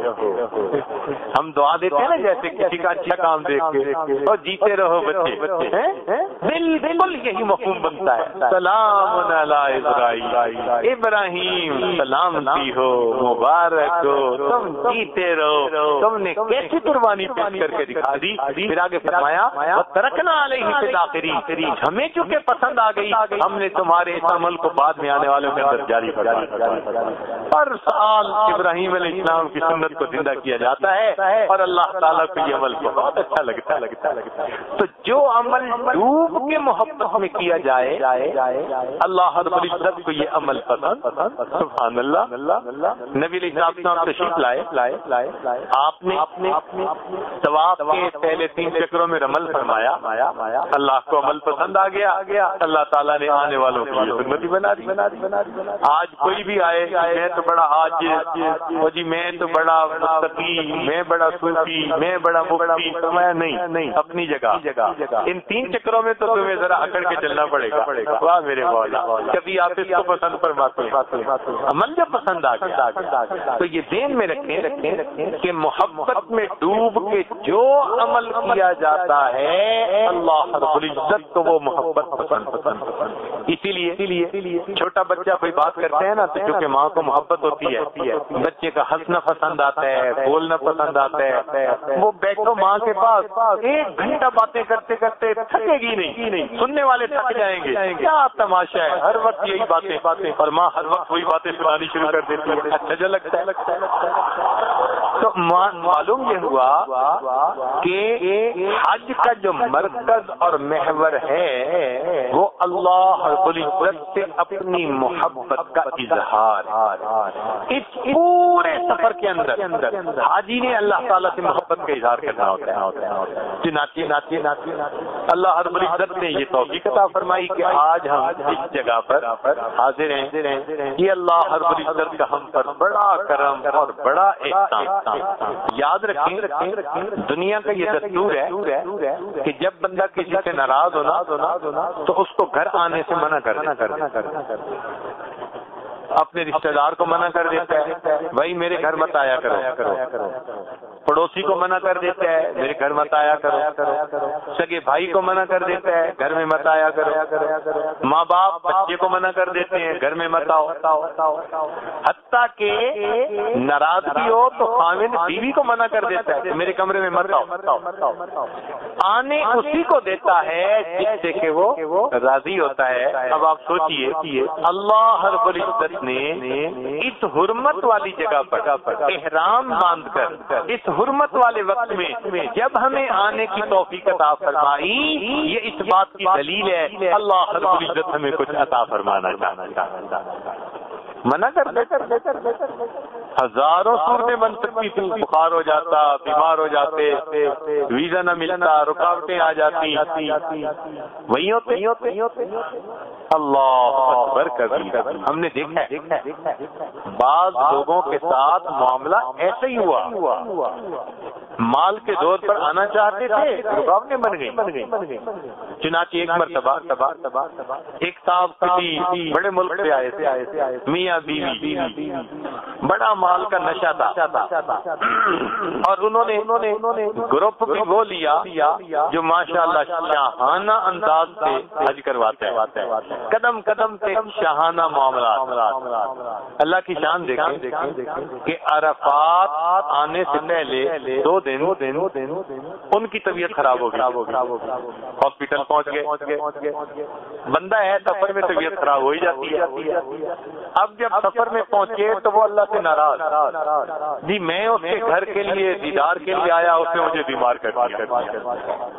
Speaker 1: ہم دعا دیتے ہیں نا جیسے کسی کا اچھا کام دیکھ کے اور جیتے رہو بچے, بالکل یہی مفہوم بنتا ہے. سلام علی ابراہیم, ابراہیم سلامتی ہو, مبارک ہو, تم جیتے رہو. تم نے کیسی قربانی پیش کر کے دکھا دی. پھر آگے فرمایا ترکنا علیہ فی الآخرین, ہمیں چونکہ پسند آ گئی ہم نے تمہارے اس عمل کو بعد میں آنے والوں کے اندر جاری کر دیا. ہر سال ابراہیم علیہ السلام کی سنت کو زندہ کیا جاتا ہے اور اللہ تعالیٰ کو یہ عمل بہت اچھا لگتا ہے. تو جو عمل ڈوب کے محبت میں کیا جائے اللہ رب العزت کو یہ عمل پسند. سبحان اللہ. نبی علیہ السلام تشریف لائے, آپ نے طواف کے پہلے تین چکروں میں رمل فرمایا, اللہ اللہ کو عمل پسند آ گیا گیا اللہ تعالیٰ نے آنے والوں کی سنتی بنا دی بنا دی بنا دی آج کوئی بھی آئے میں تو بڑا آج جی میں تو بڑا متقی میں بڑا صوفی میں بڑا مفتی فرمایا نہیں نہیں اپنی جگہ جگہ ان تین چکروں میں تو تمہیں ذرا اکڑ کے چلنا پڑے گا پڑے گا واہ میرے مولا کبھی آپ اس کو پسند فرماتے ہیں عمل جب پسند آ گیا تو یہ ذہن میں رکھیں رکھیں کہ محبت میں ڈوب کے جو عمل کیا جاتا ہے اللہ رب العزت تو وہ محبت پسند پسند پسند اسی لیے اسی لیے چھوٹا بچہ کوئی بات کرتے ہیں نا تو چونکہ ماں کو محبت ہوتی ہے بچے کا ہنسنا پسند آتا ہے بولنا پسند آتا ہے وہ بیٹھو ماں کے پاس ایک گھنٹہ باتیں کرتے کرتے تھکے گی نہیں سننے والے تھک جائیں گے کیا تماشا ہے ہر وقت یہی باتیں باتیں اور ماں ہر وقت وہی باتیں سنانی شروع کر دیتی ہے اچھا جو لگتا ہے لگتا ہے تو معلوم یہ ہوا کہ حج کا جو مرکز اور محور ہے وہ اللہ رب العزت سے اپنی محبت کا اظہار اس پورے سفر کے اندر حاجی نے اللہ تعالیٰ سے محبت کا اظہار کرنا ہوتا ہے چنانچہ ناچے ناچے اللہ رب العزت نے یہ توفیق عطا فرمائی کہ آج ہم اس جگہ پر حاضر ہیں یہ اللہ رب العزت کا ہم پر بڑا کرم اور بڑا احسان یاد رکھیں دنیا کا یہ دستور ہے کہ جب بندہ کسی سے ناراض ہونا تو اس کو گھر آنے سے منع کرنا اپنے رشتہ دار کو منع کر دیتا ہے بھائی میرے گھر مت آیا کرو پڑوسی کو منع کر دیتا ہے میرے گھر مت آیا کرو سگے بھائی کو منع کر دیتا ہے گھر میں مت آیا کرو ماں باپ بچے کو منع کر دیتے ہیں گھر میں مت آؤ حتیٰ کہ ناراضگی ہو تو خاوند بیوی کو منع کر دیتا ہے میرے کمرے میں مت آؤ آنے اسی کو دیتا ہے جس سے کہ وہ راضی ہوتا ہے اب آپ سوچئے اللہ رب العزت نے اس حرمت والی جگہ پر احرام باندھ کر اس حرمت والے وقت میں جب ہمیں آنے کی توفیق عطا فرمائی یہ اس بات کی دلیل ہے اللہ رب العزت ہمیں کچھ عطا فرمانا چاہتا ہے منع کر دے کر دے کر دے کر ہزاروں صورتیں بن سکتی تھی بخار ہو جاتا بیمار ہو جاتے ویزا نہ ملتا رکاوٹیں آ جاتی وہی ہوتے اللہ اکبر کبھی ہم نے دیکھا ہے بعض لوگوں کے ساتھ معاملہ ایسے ہی ہوا مال کے دور پر آنا چاہتے تھے رکاوٹیں بن گئی چنانچہ ایک مرتبہ ایک صاحب کسی بڑے ملک سے آئے تھے میاں بیوی بڑا مال کا نشہ تھا اور انہوں نے گروپ بھی وہ لیا جو ماشاءاللہ شاہانہ انداز سے حج کرواتے ہیں قدم قدم پہ شاہانہ معاملات اللہ کی شان دیکھیں کہ عرفات آنے سے پہلے دو دن ان کی طبیعت خراب ہو گئی ہاسپٹل پہنچ گئے بندہ ہے سفر میں طبیعت خراب ہو ہی جاتی ہے اب جب سفر میں پہنچے تو وہ اللہ سے ناراض جی میں اس کے گھر کے لیے دیدار کے لیے آیا اس نے مجھے بیمار کر دیا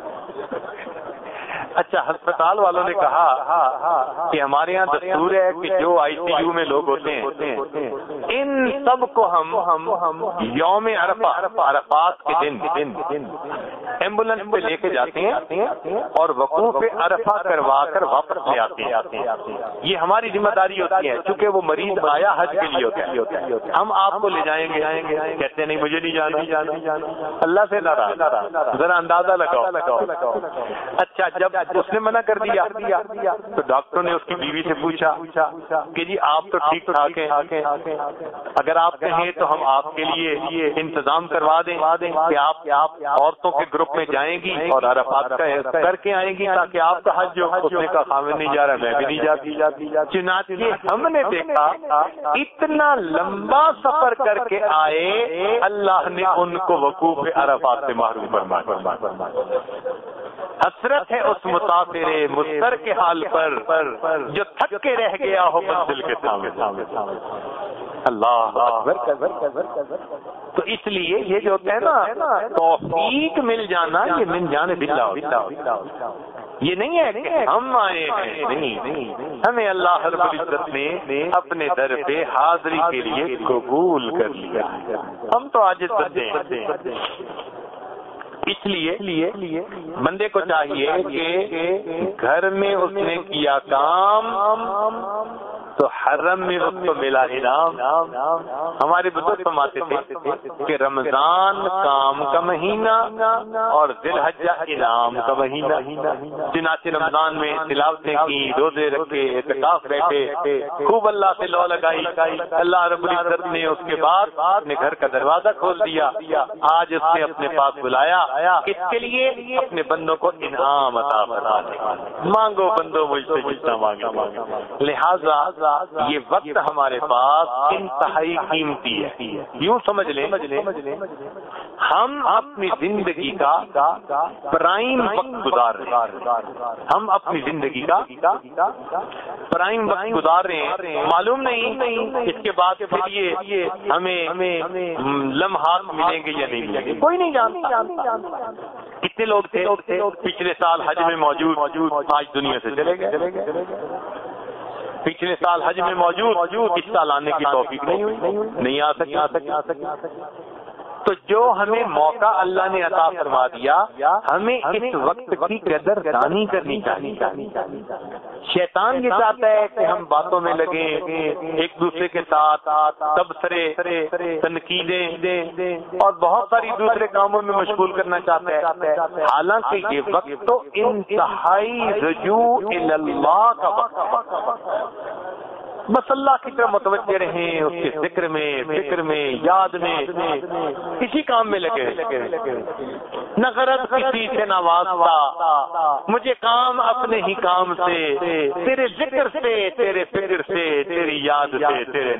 Speaker 1: اچھا ہسپتال والوں نے کہا کہ ہمارے یہاں دستور ہے کہ جو آئی سی یو میں لوگ ہوتے ہیں ان سب کو ہم یوم عرفہ عرفات کے دن ایمبولینس پہ لے کے جاتے ہیں اور وقوف عرفہ کروا کر واپس لے آتے ہیں یہ ہماری ذمہ داری ہوتی ہے چونکہ وہ مریض آیا حج کے لیے ہوتا ہے ہم آپ کو لے جائیں گے کہتے نہیں مجھے نہیں جانا اللہ سے ناراض ذرا اندازہ لگاؤ اچھا جب اس نے منع کر دیا تو ڈاکٹر نے اس کی بیوی سے پوچھا کہ جی آپ تو ٹھیک ٹھاک ہیں اگر آپ کہیں تو ہم آپ کے لیے انتظام کروا دیں کہ آپ عورتوں کے گروپ میں جائیں گی اور عرفات کا کر کے آئیں گی تاکہ آپ کا حج جو اس نے کہا خامن نہیں جا رہا میں بھی نہیں جاتی چنانچہ ہم نے دیکھا اتنا لمبا سفر کر کے آئے اللہ نے ان کو وقوف عرفات سے محروم فرمایا حسرت ہے اس مسافر مضطر کے حال پر جو تھک کے رہ گیا ہو منزل کے سامنے اللہ تو اس لیے یہ جو ہوتا ہے نا توفیق مل جانا یہ من جانے باللہ یہ نہیں ہے کہ ہم آئے ہیں نہیں ہمیں اللہ رب العزت نے اپنے در پہ حاضری کے لیے قبول کر لیا ہم تو عاجز بندے ہیں اس لیے بندے کو چاہیے کہ گھر میں اس نے کیا کام تو حرم میں اس کو ملا انعام. ہمارے بزرگ فرماتے تھے کہ رمضان کام کا مہینہ اور ذی الحجہ انعام کا مہینہ. چنانچہ رمضان میں تلاوتیں کی، روزے رکھے، اعتکاف بیٹھے، خوب اللہ سے لو لگائی. اللہ رب العزت نے اس کے بعد اپنے گھر کا دروازہ کھول دیا. آج اس نے اپنے پاس بلایا اس کے لیے اپنے بندوں کو انعام عطا فرمانے. مانگو بندو مجھ سے جتنا مانگے. لہذا یہ وقت ہمارے پاس انتہائی قیمتی ہے. یوں سمجھ لیں ہم اپنی زندگی کا پرائم وقت گزار رہے ہیں. ہم اپنی زندگی کا پرائم وقت گزار رہے ہیں. معلوم نہیں اس کے بعد پھر یہ ہمیں لمحات ملیں گے یا نہیں ملیں گے، کوئی نہیں جانتا. کتنے لوگ تھے پچھلے سال حج میں موجود، آج دنیا سے چلے گئے. پچھلے سال حج میں موجود، اس سال آنے کی توفیق نہیں ہوئی، نہیں آ سکی. تو جو ہمیں موقع اللہ نے عطا فرما دیا، ہمیں اس وقت کی قدر دانی کرنی چاہیے. شیطان یہ چاہتا ہے کہ ہم باتوں میں لگیں، ایک دوسرے کے ساتھ تبصرے، تنقیدیں اور بہت ساری دوسرے کاموں میں مشغول کرنا چاہتا ہے. حالانکہ یہ وقت تو انتہائی رجوع الی اللہ کا وقت ہے. بس اللہ کی طرف متوجہ رہیں، اس کے ذکر میں، فکر میں، یاد میں، کسی کام میں لگے رہیں. نہ غرض کسی سے نہ واسطہ، مجھے کام اپنے ہی کام سے، تیرے ذکر سے، تیرے فکر سے، تیری یاد سے، تیرے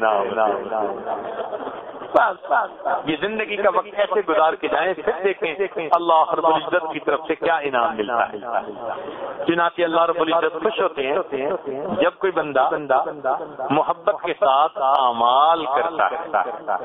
Speaker 1: نام. یہ زندگی کا وقت ایسے گزار کے جائیں، پھر دیکھیں اللہ رب العزت کی طرف سے کیا انعام ملتا ہے. چنانچہ اللہ رب العزت خوش ہوتے ہیں جب کوئی بندہ محبت کے ساتھ اعمال کرتا ہے.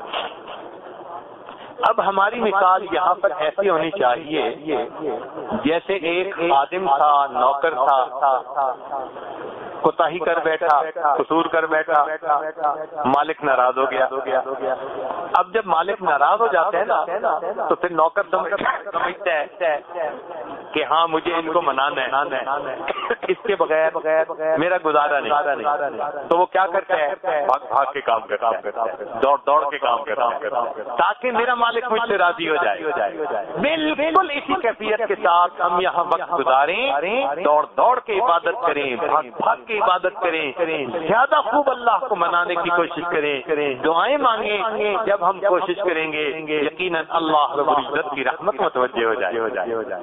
Speaker 1: اب ہماری مثال یہاں پر ایسی ہونی چاہیے جیسے ایک خادم تھا، نوکر تھا، کوتاہی کر بیٹھا، قصور کر بیٹھا، مالک ناراض ہو گیا. اب جب مالک ناراض ہو جاتا ہے نا تو پھر نوکر سمجھتا ہے کہ ہاں مجھے ان کو منانا ہے، اس کے بغیر میرا گزارا نہیں. تو وہ کیا کرتا ہے؟ بھاگ بھاگ کے کام کرتا ہے، دوڑ دوڑ کے کام کرتا ہے تاکہ میرا مالک مجھ سے راضی ہو جائے. بالکل اسی کیفیت کے ساتھ ہم یہاں وقت گزاریں، دوڑ دوڑ کے عبادت کریں، بھاگ بھاگ کی عبادت کریں، زیادہ خوب اللہ کو منانے کی کوشش کریں، دعائیں مانگیں. جب ہم کوشش کریں گے یقیناً اللہ رب العزت کی رحمت متوجہ ہو جائے.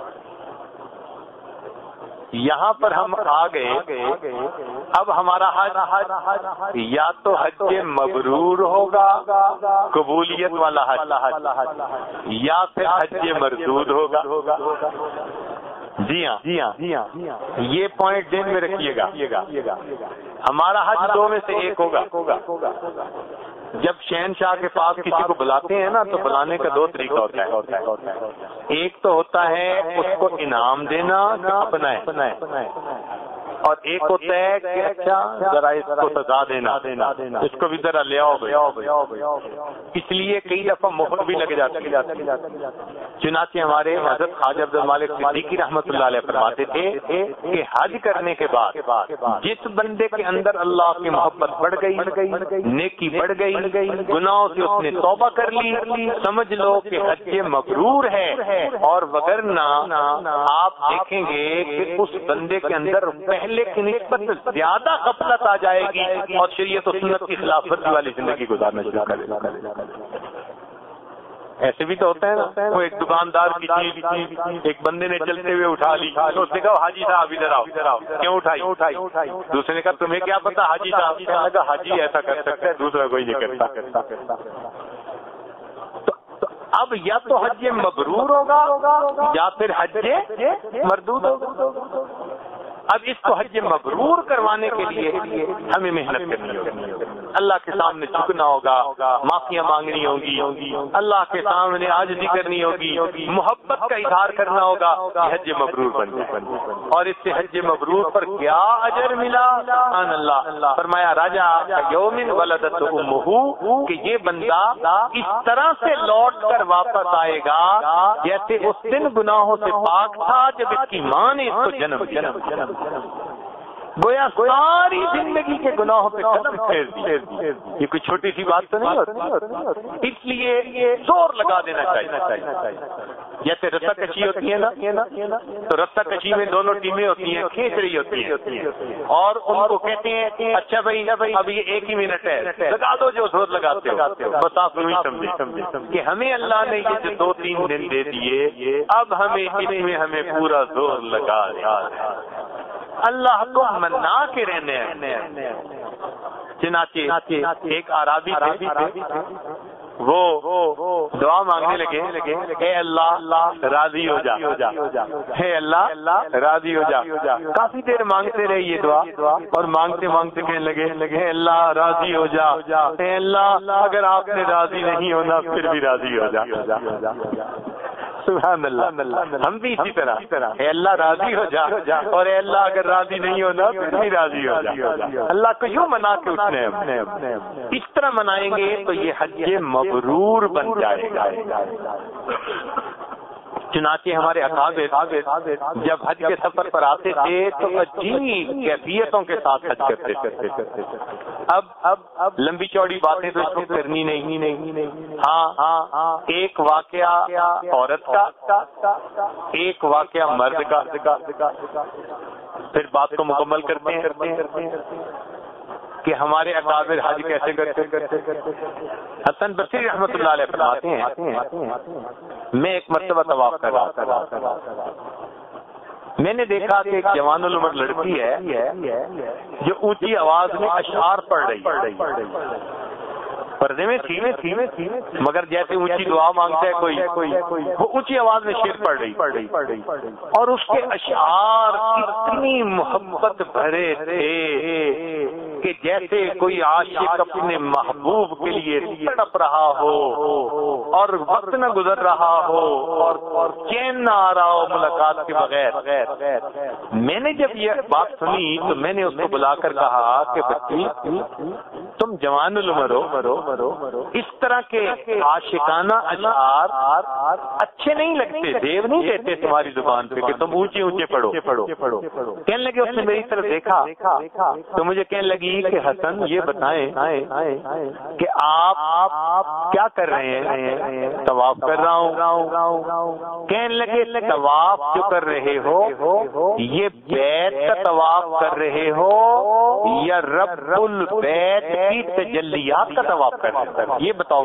Speaker 1: یہاں پر ہم آ گئے. اب ہمارا حج یا تو حج مبرور ہوگا، قبولیت والا حج، یا پھر حج مردود ہوگا. جی ہاں جی ہاں جی ہاں یہ پوائنٹ ذہن میں رکھیے گا. ہمارا حج دو میں سے ایک ہوگا. جب شہنشاہ کے پاس کسی کو بلاتے ہیں نا تو بلانے کا دو طریقہ ہوتا ہے. ایک تو ہوتا ہے اس کو انعام دینا، اپنا ہے، اور ایک ہوتا ہے کہ اچھا ذرا اس کو سزا دینا، اس کو بھی ذرا لے آؤ. اس لیے کئی دفعہ مہر بھی لگ جاتی ہے. چنانچہ ہمارے حضرت خواجہ عبد المالک صدیقی رحمۃ اللہ علیہ فرماتے تھے کہ حج کرنے کے بعد جس بندے کے اندر اللہ کی محبت بڑھ گئی، نیکی بڑھ گئی، گناہوں سے اس نے توبہ کر لی، سمجھ لو کہ حج مبرور ہے. اور وگرنہ آپ دیکھیں گے کہ اس بندے کے اندر پہلے کی نسبت زیادہ غفلت آ جائے گی اور شریعت و سنت کی خلاف ورزی والی زندگی گزارنا شروع کر دے گا. ایسے بھی تو ہوتا ہے نا، وہ ایک دکاندار کی چیز ایک بندے نے چلتے ہوئے اٹھا لی، اس نے کہا حاجی صاحب ادھر آؤ. کیوں اٹھائی؟ دوسرے نے کہا تمہیں کیا پتا حاجی صاحب؟ کہنے لگا حاجی ایسا کر سکتا ہے، دوسرا کوئی نہیں کرتا. اب یا تو حج مبرور ہوگا یا پھر حج مردود ہوگا. اب اس کو حج مبرور کروانے کے لیے ہمیں محنت کرنی ہوگی، اللہ کے سامنے جھکنا ہوگا، معافیاں مانگنی ہوگی، اللہ کے سامنے عاجزی کرنی ہوگی، محبت کا اظہار کرنا ہوگا کہ حج مبرور بن جائے۔ اور اس سے حج مبرور پر کیا اجر ملا، سبحان اللہ، فرمایا راجا یومن ولدت امہ، کہ یہ بندہ اس طرح سے لوٹ کر واپس آئے گا جیسے اس دن گناہوں سے پاک تھا جب اس کی ماں نے اس کو جنم جنم جنم گویا ساری زندگی کے گناہوں پہ قدم پھیر دی۔ یہ کوئی چھوٹی سی بات تو نہیں ہوتی، اس لیے زور لگا دینا چاہیے۔ جیسے رسا کشی ہوتی ہے نا، تو رسا کشی میں دونوں ٹیمیں ہوتی ہیں، کھینچ رہی ہوتی ہیں، اور ان کو کہتے ہیں اچھا بھائی اب یہ ایک ہی منٹ ہے، لگا دو جو زور لگاتے ہو۔ بس آپ یوں ہی سمجھے کہ ہمیں اللہ نے یہ جو دو تین دن دے دیے، اب ہمیں اس میں ہمیں پورا زور لگا رہا ہے، اللہ کو منا کے رہنے ہیں۔ چنانچہ ایک اعرابی تھے، وہ دعا مانگنے لگے، اے اللہ راضی ہو جا، اے اللہ راضی ہو جا۔ کافی دیر مانگتے رہے یہ دعا، اور مانگتے مانگتے کہنے لگے اے اللہ راضی ہو جا، اے اللہ اگر آپ نے راضی نہیں ہونا پھر بھی راضی ہو جا۔ سبحان اللہ، ہم بھی اسی طرح اے اللہ راضی ہو جا، اور اے اللہ اگر راضی نہیں ہونا پھر بھی راضی ہو جا۔ اللہ کو یوں منا کے اٹھنے ہیں، اس طرح منائیں گے تو یہ حج مبرور بن جائے گا۔ چنانچہ ہمارے اکابر جب حج کے سفر پر آتے تھے تو عجیب کیفیتوں کے ساتھ حج کرتے تھے۔ اب اب اب لمبی چوڑی باتیں تو اس کو کرنی نہیں، ہاں ہاں ایک واقعہ عورت کا، ایک واقعہ مرد کا، پھر بات کو مکمل کرتے ہیں کہ ہمارے اکابر حج کیسے کرتے۔ حسن بصری رحمۃ اللہ علیہ فرماتے ہیں میں ایک مرتبہ طواف کر رہا تھا، میں نے دیکھا کہ ایک جوان العمر لڑکی ہے جو اونچی آواز میں اشعار پڑھ رہی ہے، پردے میں تھی مگر جیسے اونچی دعا مانگتا ہے کوئی، وہ اونچی آواز میں شعر پڑھ رہی، اور اس کے اشعار اتنی محبت بھرے تھے کہ جیسے کوئی عاشق اپنے محبوب کے لیے تڑپ رہا ہو اور وقت نہ گزر رہا ہو اور چین نہ آ رہا ہو ملاقات کے بغیر۔ میں نے جب یہ بات سنی تو میں نے اس کو بلا کر کہا کہ بچی تم جوان العمر ہو، اس طرح کے عاشقانہ اشعار اچھے نہیں لگتے، دیو نہیں دیتے تمہاری زبان پہ کہ تم اونچے اونچے پڑھو۔ کہنے لگے اس نے میری طرف دیکھا تو مجھے کہنے لگی کہ حسن یہ بتائیں کہ آپ کیا کر رہے ہیں؟ طواف کر رہا ہوں۔ کہنے لگے طواف جو کر رہے ہو یہ بیت کا طواف کر رہے ہو یا رب البیت کی تجلیات کا طواف کر رہے ہو؟ یہ بتاؤ۔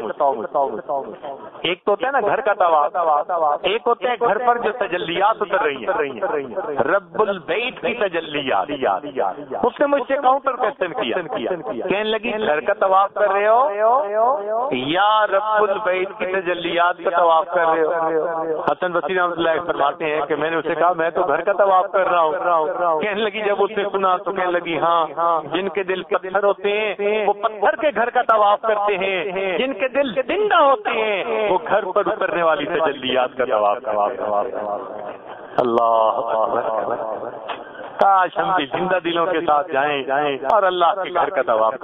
Speaker 1: ایک تو ہوتا ہے نا گھر کا طواف، ایک ہوتا ہے گھر پر جو تجلیات اتر رہی ہیں، رب البیت کی تجلیات۔ اس نے مجھ سے کاؤنٹر کوسچن کیا، کہنے لگی گھر کا طواف کر رہے ہو یا رب البیت کی تجلیات کا طواف کر رہے ہو؟ حسن بصری رحمۃ اللہ فرماتے ہیں کہ میں نے اسے کہا میں تو گھر کا طواف کر رہا ہوں۔ کہنے لگی جب اس نے سنا تو کہنے لگی ہاں جن کے دل پتھر ہوتے ہیں وہ پتھر کے گھر کا طواف کرتے ہیں، جن کے دل زندہ ہوتے ہیں وہ گھر پر اترنے والی تجلیات کا طواف کرتے ہیں۔ اللہ اکبر، کاش ہم بھی زندہ دلوں کے ساتھ جائیں اور اللہ کے گھر کا طواف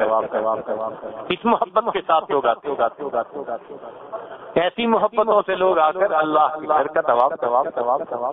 Speaker 1: کریں۔ اس محبت کے ساتھ لوگ آتے ہیں، ایسی محبتوں سے لوگ آ کر اللہ کے گھر کا طواف۔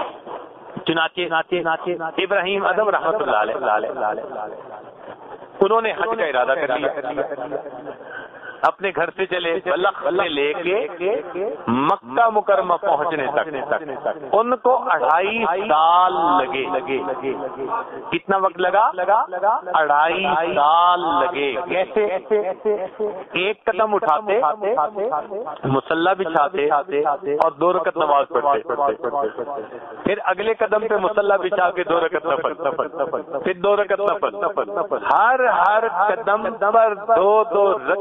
Speaker 1: چنانچہ ابراہیم اعظم رحمۃ اللہ علیہ انہوں نے حج کا ارادہ کر لیا، اپنے گھر سے چلے بلخ سے لے کے مکہ مکرمہ پہنچنے تک ان کو اڑھائی سال لگے۔ کتنا وقت لگا؟ اڑھائی سال لگے۔ کیسے؟ ایک قدم اٹھاتے، مصلی بچھاتے اور دو رکعت نماز پڑھتے، پھر اگلے قدم پہ مصلی بچھا کے دو رکعت نفل، پھر دو رکعت نفل، ہر ہر قدم پر دو دو رکعت نفل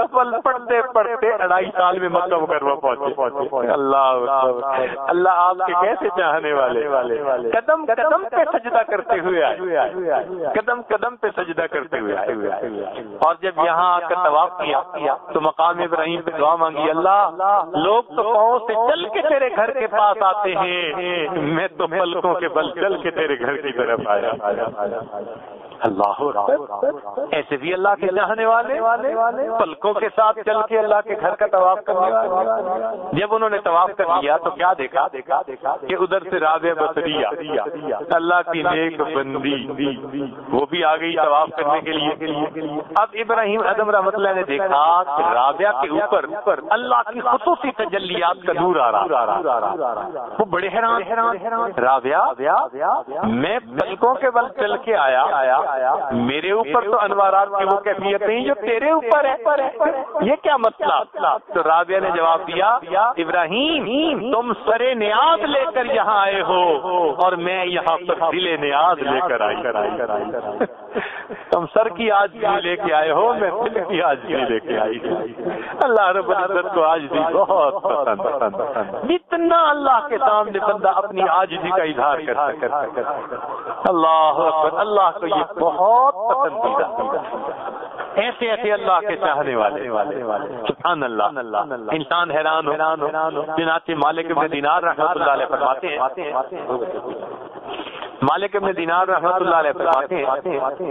Speaker 1: نفل پڑھتے پڑھتے اڑائی سال میں مکہ مکرمہ پہنچے. اللہ اللہ آپ کے کیسے چاہنے والے, قدم قدم پہ سجدہ کرتے ہوئے آئے, قدم قدم پہ سجدہ کرتے ہوئے آئے. اور جب یہاں آ کر طواف کیا تو مقام ابراہیم پہ دعا مانگی, اللہ لوگ تو پاؤں سے چل کے تیرے گھر کے پاس آتے ہیں, میں تو پلکوں کے بل چل کے تیرے گھر کی طرف آیا. اللہ ایسے بھی اللہ کے چاہنے والے پلکوں کے ساتھ چل کے اللہ کے گھر کا طواف کرنے والے. جب انہوں نے طواف کر لیا تو کیا دیکھا کہ ادھر سے رابعہ بصریہ اللہ کی نیک بندی وہ بھی آ گئی طواف کرنے کے لیے. اب ابراہیم ادم رحمۃ اللہ نے دیکھا کہ رابعہ کے اوپر اللہ کی خصوصی تجلیات کا نور آ رہا. وہ بڑے حیران, رابعہ میں پلکوں کے بل چل کے آیا آیا میرے اوپر تو انوارات کی وہ کیفیت نہیں جو تیرے اوپر ہے, یہ کیا مسئلہ؟ تو رابعہ نے جواب دیا, ابراہیم تم سرے نیاز لے کر یہاں آئے ہو اور میں یہاں پر دل نیاز لے کر آئی. تم سر کی آجزی لے کے آئے ہو, میں دل کی آجزی لے کے آئی. اللہ رب العزت کو آجزی بہت پسند, جتنا اللہ کے سامنے بندہ اپنی آجزی کا اظہار کر سکتا. اللہ اکبر, اللہ کو یہ بہت پسندیدہ. ایسے ایسے اللہ کے چاہنے والے سبحان اللہ. انسان حیران ہو. چنانچہ مالک ابن دینار رحمۃ اللہ علیہ فرماتے ہیں, مالک ابن دینار رحمۃ اللہ علیہ فرماتے ہیں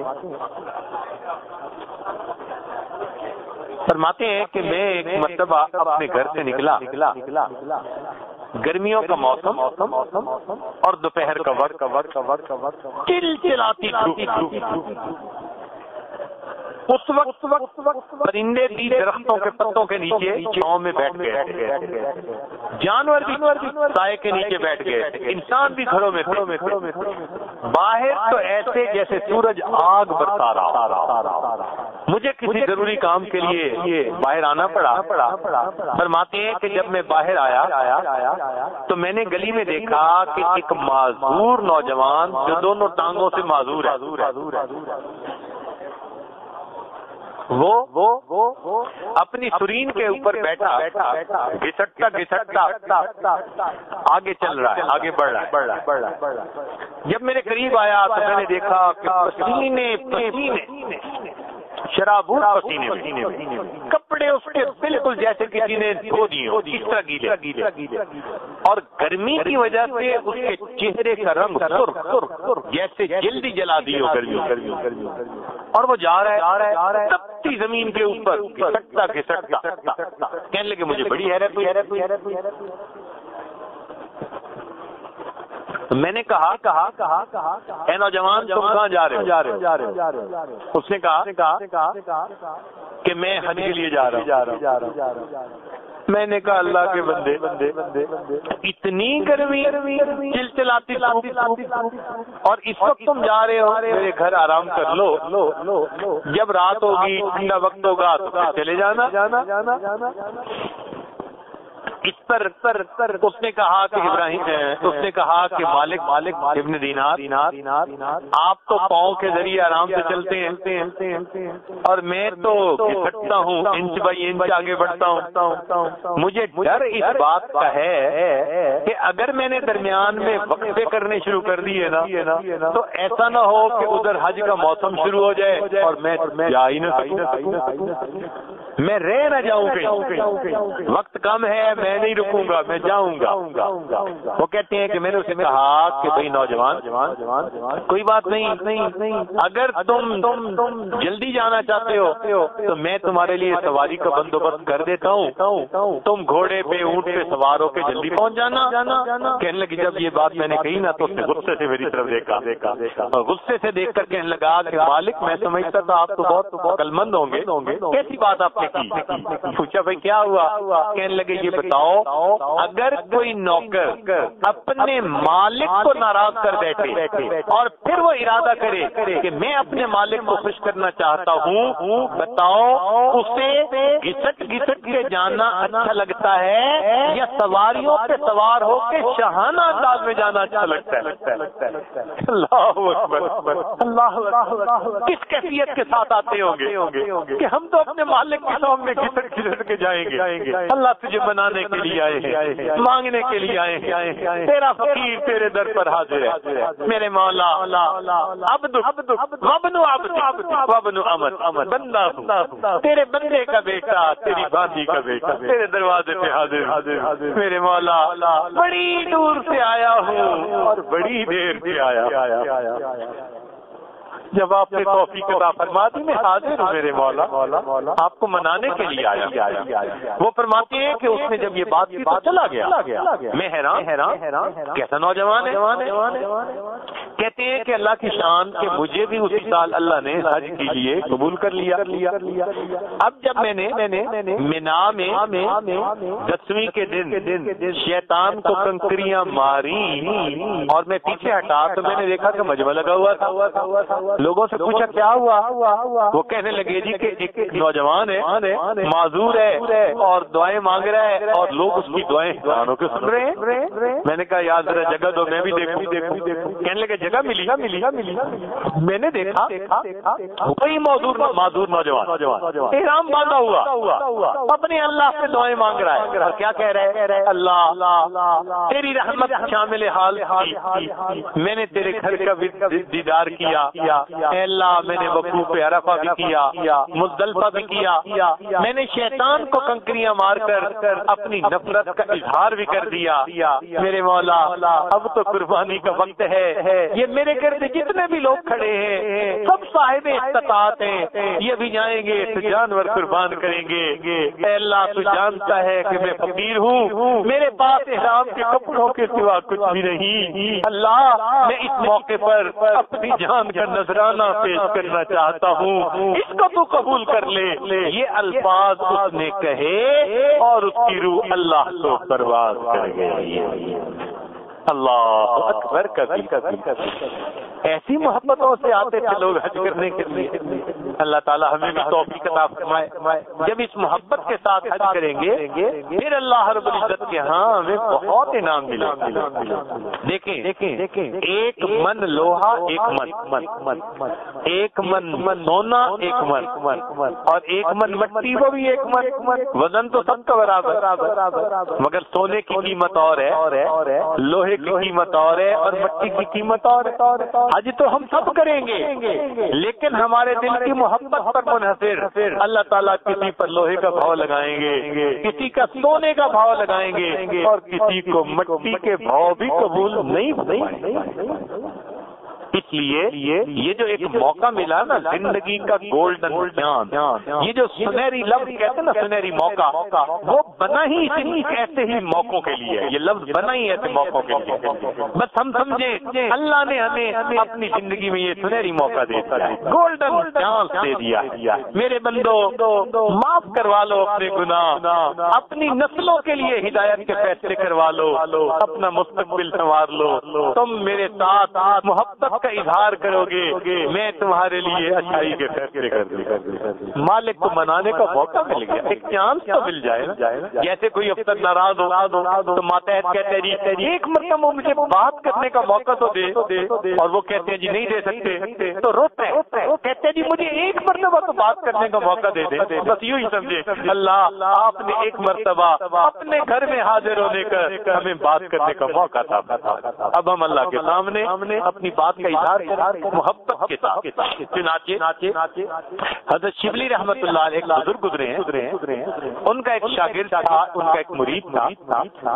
Speaker 1: فرماتے ہیں کہ میں ایک مرتبہ اپنے گھر سے نکلا, گرمیوں کا موسم اور دوپہر کا وقت, چلچلاتی دھوپ. اس وقت پرندے بھی درختوں کے پتوں کے نیچے چھاؤں میں بیٹھ گئے, جانور بھی سائے کے نیچے بیٹھ گئے, انسان بھی گھروں میں تھے. باہر تو ایسے جیسے سورج آگ برسا رہا. مجھے کسی ضروری کام کے لیے باہر آنا پڑا. فرماتے ہیں کہ جب میں باہر آیا تو میں نے گلی میں دیکھا کہ ایک معذور نوجوان جو دونوں ٹانگوں سے معذور ہے, وہ وہ اپنی سرین کے اوپر بیٹھا گھسٹتا گھسٹتا آگے چل رہا ہے, آگے بڑھ رہا ہے. جب میرے قریب آیا تو میں نے دیکھا کہ پسینے پسینے شرابور پسینے میں, کپڑے اس کے بالکل جیسے کسی نے دھو دیے ہو, اس طرح گیلے, اور گرمی کی وجہ سے اس کے چہرے کا رنگ سرخ جیسے جلدی جلا دی ہو گرمی. اور وہ جا رہا ہے تپتی زمین کے اوپر گھسٹتا گھسٹتا. کہنے لگے مجھے بڑی حیرت ہوئی. میں نے کہا کہا کہا کہا اے نوجوان تم کہاں جا رہے ہو؟ اس نے کہا کہ میں حج کے لیے جا رہا ہوں. میں نے کہا اللہ کے بندے بندے بندے اتنی گرمی چلچلاتی اور اس وقت تم جا رہے ہو, میرے گھر آرام کر لو, جب رات ہوگی ٹھنڈا وقت ہوگا تو چلے جانا. اس پر اس نے کہا کہ ابراہیم اس نے کہا کہ مالک مالک ابن دینار آپ تو پاؤں کے ذریعے آرام سے چلتے ہیں اور میں تو گھسٹتا ہوں, انچ بائی انچ آگے بڑھتا ہوں. مجھے ڈر اس بات کا ہے کہ اگر میں نے درمیان میں وقفے کرنے شروع کر دیے نا تو ایسا نہ ہو کہ ادھر حج کا موسم شروع ہو جائے اور میں جا ہی نہ سکوں, میں رہ نہ جاؤں کہیں. وقت کم ہے, میں نہیں رکوں گا, میں جاؤں گا. وہ کہتے ہیں کہ میں نے اسے کہا کہ بھائی نوجوان کوئی بات نہیں, اگر تم تم جلدی جانا چاہتے ہو تو میں تمہارے لیے سواری کا بندوبست کر دیتا ہوں, تم گھوڑے پہ اونٹ پہ سوار ہو کے جلدی پہنچ جانا. کہنے لگی جب یہ بات میں نے کہی نا تو اس نے غصے سے میری طرف دیکھا, غصے سے دیکھ کر کہنے لگا کہ مالک میں سمجھتا تھا آپ تو بہت عقل مند ہوں گے, کیسی بات آپ نے کی؟ پوچھا بھائی کیا ہوا؟ کہنے لگے یہ بتاؤ بتاؤ اگر کوئی نوکر اپنے مالک کو ناراض کر بیٹھے اور پھر وہ ارادہ کرے کہ میں اپنے مالک کو خوش کرنا چاہتا ہوں، بتاؤ اسے گھسٹ گھسٹ کے جانا اچھا لگتا ہے یا سواریوں پہ سوار ہو کے شاہانہ انداز میں جانا اچھا لگتا ہے؟ اللہ اکبر، اللہ اکبر، کس کیفیت کے ساتھ آتے ہوں گے کہ ہم تو اپنے مالک کے سامنے گھسٹ گھسٹ کے جائیں گے، اللہ تجھے بنانے کے لیے آئے ہیں، مانگنے کے لیے آئے ہیں، تیرا فقیر تیرے در پر حاضر ہے، میرے مولا عبد وابن عبد وابن امت، بندہ ہوں، تیرے بندے کا بیٹا، تیری باندھی کا بیٹا، تیرے دروازے پہ حاضر، میرے مولا بڑی دور سے آیا ہوں اور بڑی دیر سے آیا، جب آپ نے توفیق عطا فرما دی میں حاضر ہوں میرے مولا، آپ کو منانے کے لیے آیا۔ وہ فرماتے ہیں کہ اس نے جب یہ بات کی تو چلا گیا، میں حیران حیران کیسا نوجوان ہے، کہتے ہیں کہ اللہ کی شان کہ مجھے بھی اسی سال اللہ نے حج کے لیے قبول کر لیا۔ اب جب میں نے منا میں دسویں کے دن شیطان کو کنکریاں ماری اور میں پیچھے ہٹا تو میں نے دیکھا کہ مجمع لگا ہوا تھا۔ لوگوں سے پوچھا کیا ہوا، وہ کہنے لگے جی کہ ایک نوجوان ہے، معذور ہے اور دعائیں مانگ رہا ہے اور لوگ اس کی دعائیں کانوں کے سن رہے ہیں۔ میں نے کہا یار ذرا جگہ دو میں بھی دیکھوں دیکھوں کہنے لگے جگہ ملی ملی ملی میں نے دیکھا وہی معذور معذور نوجوان احرام باندھا ہوا اپنے اللہ سے دعائیں مانگ رہا ہے اور کیا کہہ رہے ہیں، اللہ تیری رحمت شامل حال تھی، میں نے تیرے گھر کا دیدار کیا، اے اللہ میں نے وقوف عرفہ بھی کیا، مزدلفہ بھی کیا، میں نے شیطان کو کنکریاں مار کر اپنی نفرت کا اظہار بھی کر دیا، میرے مولا اب تو قربانی کا وقت ہے، یہ میرے گھر سے جتنے بھی لوگ کھڑے ہیں سب صاحب استطاعت ہیں، یہ بھی جائیں گے تو جانور قربان کریں گے، اے اللہ تو جانتا ہے کہ میں فقیر ہوں، میرے پاس احرام کے کپڑوں کے سوا کچھ بھی نہیں، اللہ میں اس موقع پر اپنی جان کا نذرانہ پیش کرنا چاہتا ہوں، اس کو تو قبول کر لے۔ یہ الفاظ اس نے کہے اور اس کی روح اللہ کو پرواز کر گئی۔ اللہ اکبر، کبھی کبھی ایسی محبتوں سے آتے تھے لوگ حج کرنے کے لیے۔ اللہ تعالیٰ ہمیں بھی توفیق عطا فرمائے، جب اس محبت کے ساتھ حج کریں گے پھر اللہ رب العزت کے ہاں ہمیں بہت انعام ملے گا۔ دیکھیں دیکھیں ایک من لوہا ایک من، ایک من سونا ایک من اور ایک من مٹی وہ بھی ایک من، وزن تو سب کا برابر، مگر سونے کی قیمت اور ہے، لوہے کی قیمت اور ہے اور مٹی کی قیمت اور ہے۔ حج تو ہم سب کریں گے لیکن ہمارے دل کی محبت پر منحصر، اللہ تعالیٰ کسی پر لوہے کا بھاؤ لگائیں گے، کسی کا سونے کا بھاؤ لگائیں گے اور کسی کو مٹی کے بھاؤ بھی قبول نہیں۔ اس لیے یہ جو ایک موقع ملا نا زندگی کا گولڈن چانس، یہ جو سنہری لفظ کہتے ہیں نا سنہری موقع، وہ بنا ہی ایسے ہی موقعوں کے لیے، یہ لفظ بنا ہی ایسے موقعوں کے لیے۔ بس ہم سمجھیں اللہ نے ہمیں اپنی زندگی میں یہ سنہری موقع دے دیا، گولڈن چانس دے دیا۔ میرے بندو معاف کروا لو اپنے گناہ، اپنی نسلوں کے لیے ہدایت کے فیصلے کروا لو، اپنا مستقبل سنوار لو، تم میرے ساتھ محبت کا اظہار کرو گے میں تمہارے لیے اچھائی کے فیصلے کر دوں۔ مالک کو منانے کا موقع مل گیا، ایک چانس تو مل جائے نا۔ جیسے کوئی افسر ناراض ہو تو ماتحت کہتے ہیں جی ایک مرتبہ مجھے بات کرنے کا موقع تو دے، اور وہ کہتے ہیں جی نہیں دے سکتے تو روتے ہیں، وہ کہتے ہیں جی مجھے ایک مرتبہ تو بات کرنے کا موقع دے دے۔ بس یوں ہی سمجھے اللہ آپ نے ایک مرتبہ اپنے گھر میں حاضر ہونے کا ہمیں بات کرنے کا موقع تھا۔ اب ہم اللہ کے سامنے اپنی بات کا محبت کے ساتھ چنانچہ حضرت شبلی رحمت اللہ علیہ ایک بزرگ گزرے ہیں، ان کا ایک شاگرد تھا، ان کا ایک مرید تھا، وہ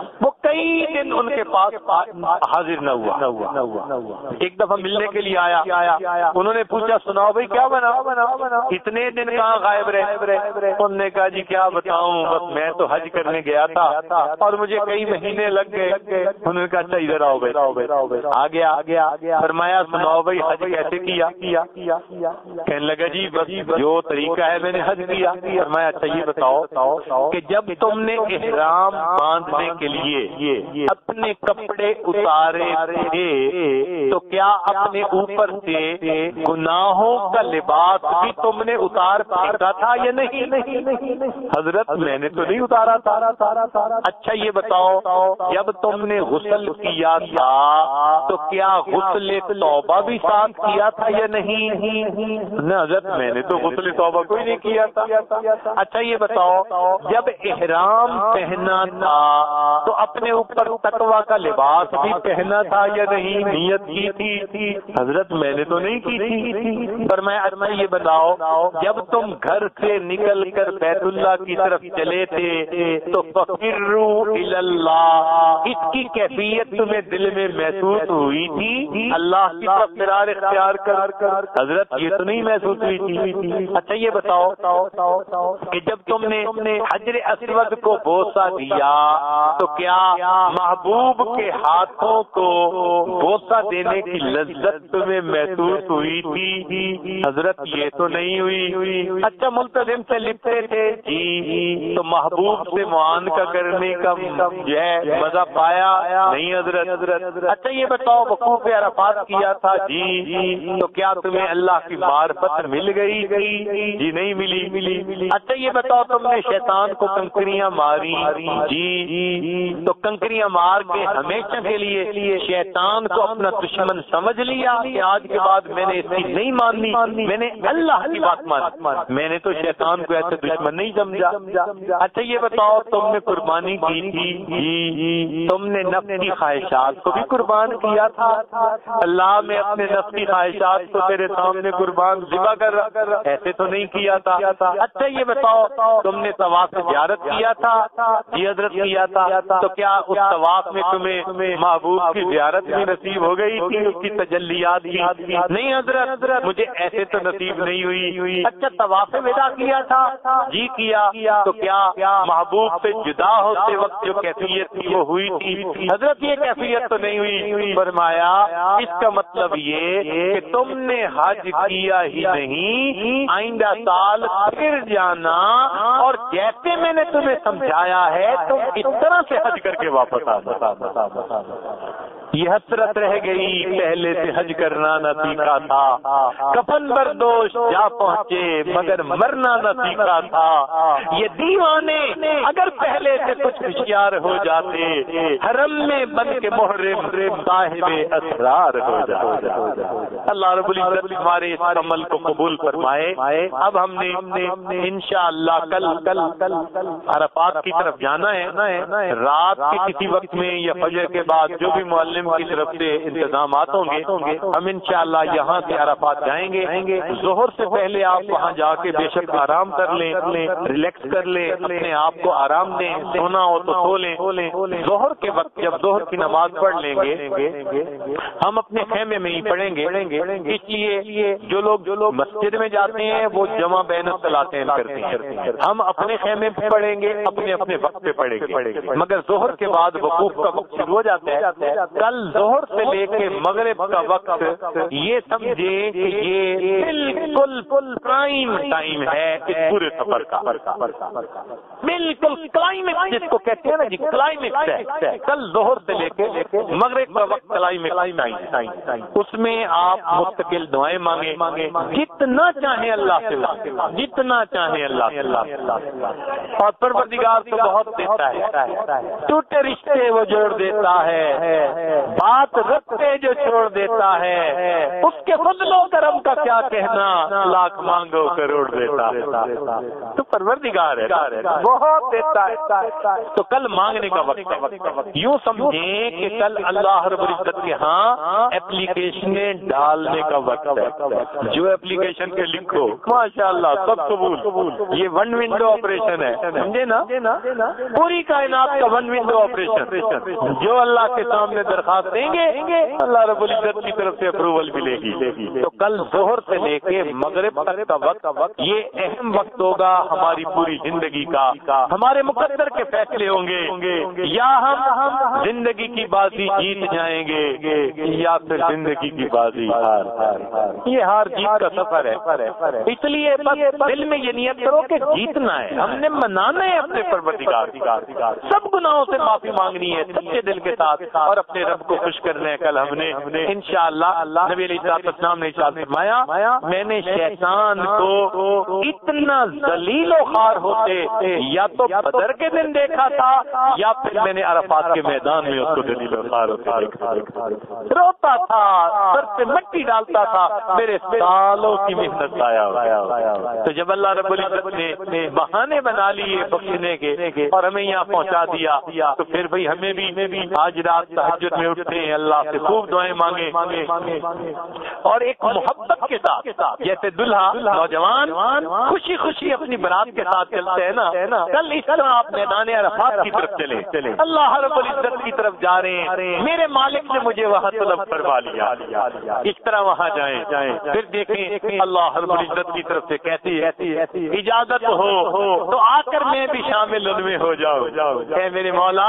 Speaker 1: کئی دن ان کے پاس حاضر نہ ہوا. ایک دفعہ ملنے کے لیے آیا, انہوں نے پوچھا سناؤ بھائی کیا بنا, اتنے دن کہاں غائب رہے؟ انہوں نے کہا جی کیا بتاؤں, بس میں تو حج کرنے گیا تھا اور مجھے کئی مہینے لگ گئے. انہوں نے کہا اچھا ادھر آؤ بھائی. آ گیا, فرمایا سناؤ بھائی حج کیسے کیا؟ کہنے لگا جی بس جو طریقہ ہے میں نے حج کیا. فرمایا اچھا یہ بتاؤ کہ جب تم نے احرام باندھنے کے لیے اپنے کپڑے اتارے تھے تو کیا اپنے اوپر سے گناہوں کا لباس بھی تم نے اتار پھینکا تھا یا نہیں؟ حضرت میں نے تو نہیں اتارا تھا. اچھا یہ بتاؤ جب تم نے غسل کیا تھا تو کیا غسل توبہ بھی ساتھ کیا تھا یا نہیں؟ نہ حضرت میں نے تو غسل توبہ کوئی نہیں کیا تھا. اچھا یہ بتاؤ جب احرام پہنا تھا تو اپنے اوپر تقویٰ کا لباس بھی پہنا تھا یا نہیں؟ نیت کی تھی؟ حضرت میں نے تو نہیں کی تھی. پر میں اچھا یہ بتاؤ جب تم گھر سے نکل کر بیت اللہ کی طرف چلے تھے تو ففروا الی اللہ, اس کی کیفیت تمہیں دل میں محسوس ہوئی تھی اللہ کی طرف فرار اختیار کر؟ حضرت یہ تو نہیں محسوس ہوئی تھی. اچھا یہ بتاؤ کہ جب تم نے حجر اسود کو بوسہ دیا تو کیا محبوب کے ہاتھوں کو بوسہ دینے کی لذت تمہیں محسوس ہوئی تھی؟ حضرت یہ تو نہیں ہوئی. اچھا ملتزم سے لپٹے تھے جی تو محبوب سے معانقہ کرنے کا جو ہے مزہ پایا نہیں؟ حضرت اچھا یہ بتاؤ وقوف عرفات کیا تھا جی تو کیا تمہیں اللہ کی معرفت مل گئی؟ جی نہیں ملی. اچھا یہ بتاؤ تم نے شیطان کو کنکریاں ماری جی تو کنکریاں مار کے ہمیشہ کے لیے شیطان کو اپنا دشمن سمجھ لیا کہ آج کے بعد میں نے اس کی نہیں ماننی, میں نے اللہ کی بات مانی, میں نے تو شیطان کو ایسے دشمن نہیں سمجھا. اچھا یہ بتاؤ تم نے قربانی کی تھی جی تم نے نفس کی خواہشات کو بھی قربان کیا تھا؟ اللہ میں اپنے نفس کی خواہشات کو تیرے سامنے قربان ذبح کر رہا, ایسے تو نہیں کیا تھا. اچھا یہ بتاؤ تم نے طواف زیارت کیا تھا؟ جی حضرت کیا تھا. تو کیا اس طواف میں تمہیں محبوب کی زیارت بھی نصیب ہو گئی تھی, اس کی تجلیات کی؟ نہیں حضرت مجھے ایسے تو نصیب نہیں ہوئی. اچھا طواف وداع کیا تھا؟ جی کیا. تو کیا محبوب سے جدا ہوتے وقت جو کیفیت تھی وہ ہوئی تھی؟ حضرت یہ کیفیت تو نہیں ہوئی. فرمایا اس کا مطلب یہ کہ تم نے حج کیا ہی نہیں, آئندہ سال پھر جانا اور جیسے میں نے تمہیں سمجھایا ہے تم اس طرح سے حج کر کے واپس آ. یہ حسرت رہ گئی پہلے سے حج کرنا نہ سیکھا تھا, کفن بردوش جا پہنچے مگر مرنا نہ سیکھا تھا. یہ دیوانے اگر پہلے سے کچھ ہوشیار ہو جاتے حرم میں بن کے محرم صاحب اسرار ہو جاتے. اللہ رب العزت ہمارے اس عمل کو قبول فرمائے. اب ہم نے انشاءاللہ کل کل کل عرفات کی طرف جانا ہے. رات کے کسی وقت میں یا فجر کے بعد جو بھی معلم کی طرف سے انتظامات ہوں گے ہم انشاءاللہ یہاں سے عرفات جائیں گے. ظہر سے پہلے آپ وہاں جا کے بے شک آرام کر لیں, ریلیکس کر لیں, اپنے آپ کو آرام دیں, سونا ہو تو سو لیں. ظہر کے وقت جب ظہر کی نماز پڑھ لیں گے ہم اپنے خیمے میں ہی پڑھیں گے. اس لیے جو لوگ جو لوگ مسجد میں جاتے ہیں وہ جمع بین الصلاتین کرتے ہیں, ہم اپنے خیمے پہ پڑھیں گے, اپنے اپنے وقت پہ پڑھیں گے. مگر ظہر کے بعد وقوف کا وقت شروع ہو جاتا ہے. کل ظہر سے لے کے مغرب کا وقت یہ سمجھے کہ یہ بالکل پرائم ٹائم ہے اس پورے سفر کا, بالکل کلائمیکس جس کو کہتے ہیں نا جی, کلائمیکس ہے. کل ظہر سے لے کے مغرب کا وقت کلائمیکس, اس میں آپ مستقل دعائیں مانگے جتنا چاہیں اللہ سے, جتنا چاہیں اللہ سے. اور پروردگار تو بہت دیتا ہے, ٹوٹے رشتے وہ جوڑ دیتا ہے, بات رکھتے جو چھوڑ دیتا ہے اس کے فضل و کرم کا کیا کہنا، لاکھ مانگو کروڑ دیتا ہے، تو پروردگار ہے بہت دیتا ہے۔ تو کل مانگنے کا وقت ہے، یوں سمجھیں کہ کل اللہ رب العزت کے ہاں اپلیکیشنیں ڈالنے کا وقت ہے۔ جو اپلیکیشن کے لکھو ماشاءاللہ سب قبول، یہ ون ونڈو آپریشن ہے، سمجھے نا، پوری کائنات کا ون ونڈو آپریشن۔ جو اللہ کے سامنے درخواست دیں گے اللہ رب العزت کی طرف سے اپروول ملے گی۔ تو کل ظہر سے لے کے مغرب تک کا وقت یہ اہم وقت ہوگا ہماری پوری زندگی کا۔ ہمارے مقدر کے فیصلے ہوں گے، یا ہم زندگی کی بازی جیت جائیں گے یا پھر زندگی کی بازی ہار۔ یہ ہار جیت کا سفر ہے، اس لیے دل میں یہ نیت کرو کہ جیتنا ہے، ہم نے منانا ہے اپنے پروردگار، سب گناہوں سے معافی مانگنی ہے سچے دل کے ساتھ اور اپنے رب کو خوش کرنا ہے۔ کل ہم نے انشاءاللہ نبی علیہ السلام نے ارشاد فرمایا، میں نے شیطان کو اتنا ذلیل و خوار ہوتے یا تو بدر کے دن دیکھا تھا یا پھر میں نے عرفات کے میدان میں اس کو ذلیل و خوار ہوتے دیکھا، روتا تھا، سر سے مٹی ڈالتا تھا، میرے سالوں کی محنت آیا۔ تو جب اللہ رب العزت نے بہانے بنا لیے بخشنے کے اور ہمیں یہاں پہنچا دیا تو پھر بھائی ہمیں بھی آج رات تہجد میں اٹھتے ہیں، اللہ سے خوب دعائیں مانگے اور ایک محبت کے ساتھ، جیسے دلہا نوجوان خوشی خوشی اپنی برات کے ساتھ چلتے ہیں نا، کل اس طرح آپ میدان عرفات کی طرف چلیں، اللہ رب العزت کی طرف جا رہے ہیں، میرے مالک نے مجھے وہاں طلب فرما لیا، اس طرح وہاں جائیں، پھر دیکھیں اللہ رب العزت کی طرف سے کیسی اجازت ہو تو آ کر میں بھی شامل ان میں ہو جاؤں، اے میرے مولا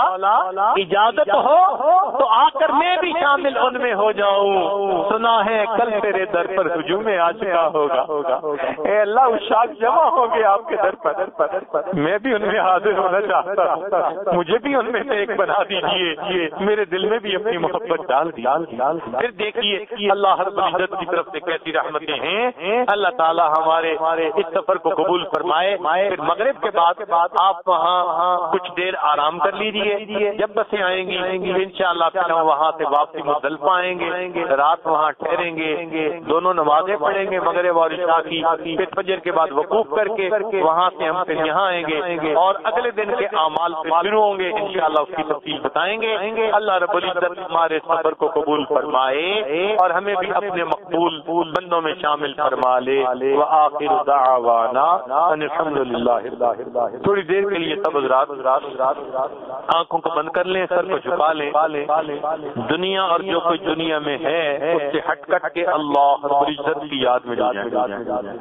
Speaker 1: اجازت ہو تو آ کر میں بھی شامل ان میں ہو جاؤں، سنا ہے کل تیرے در پر ہجوم عاشقاں ہوگا، اے اللہ عشاق جمع ہوں گے آپ کے در پر، میں بھی ان میں حاضر ہونا چاہتا ہوں، مجھے بھی ان میں سے ایک بنا دیجیے، میرے دل میں بھی اپنی محبت ڈال دیجیے۔ پھر دیکھیے اللہ رب العزت کی طرف سے کیسی رحمتیں ہیں، اللہ تعالی ہمارے اس سفر کو قبول فرمائے۔ پھر مغرب کے بعد آپ وہاں کچھ دیر آرام کر لیجیے، جب بسیں آئیں گی انشاءاللہ پھر ہم وہاں سے واپسی مزدلفہ آئیں گے، رات وہاں ٹھہریں گے، دونوں نمازیں پڑھیں گے مغرب اور عشاء کی، پھر فجر کے بعد وقوف کر کے وہاں سے ہم پھر یہاں آئیں گے اور اگلے دن کے اعمال شروع ہوں گے، انشاءاللہ اس کی تفصیل بتائیں گے۔ اللہ رب العزت ہمارے سفر کو قبول فرمائے اور ہمیں بھی اپنے مقبول بندوں میں شامل فرما لے۔ وآخر دعوانا ان الحمد للہ۔ تھوڑی دیر کے لیے سب حضرات آنکھوں کو بند کر لیں، سر کو جھکا لیں، دنیا اور جو کچھ دنیا میں ہے اس سے ہٹ کٹ کے اللہ رب العزت کی یاد میں ڈال جائیں۔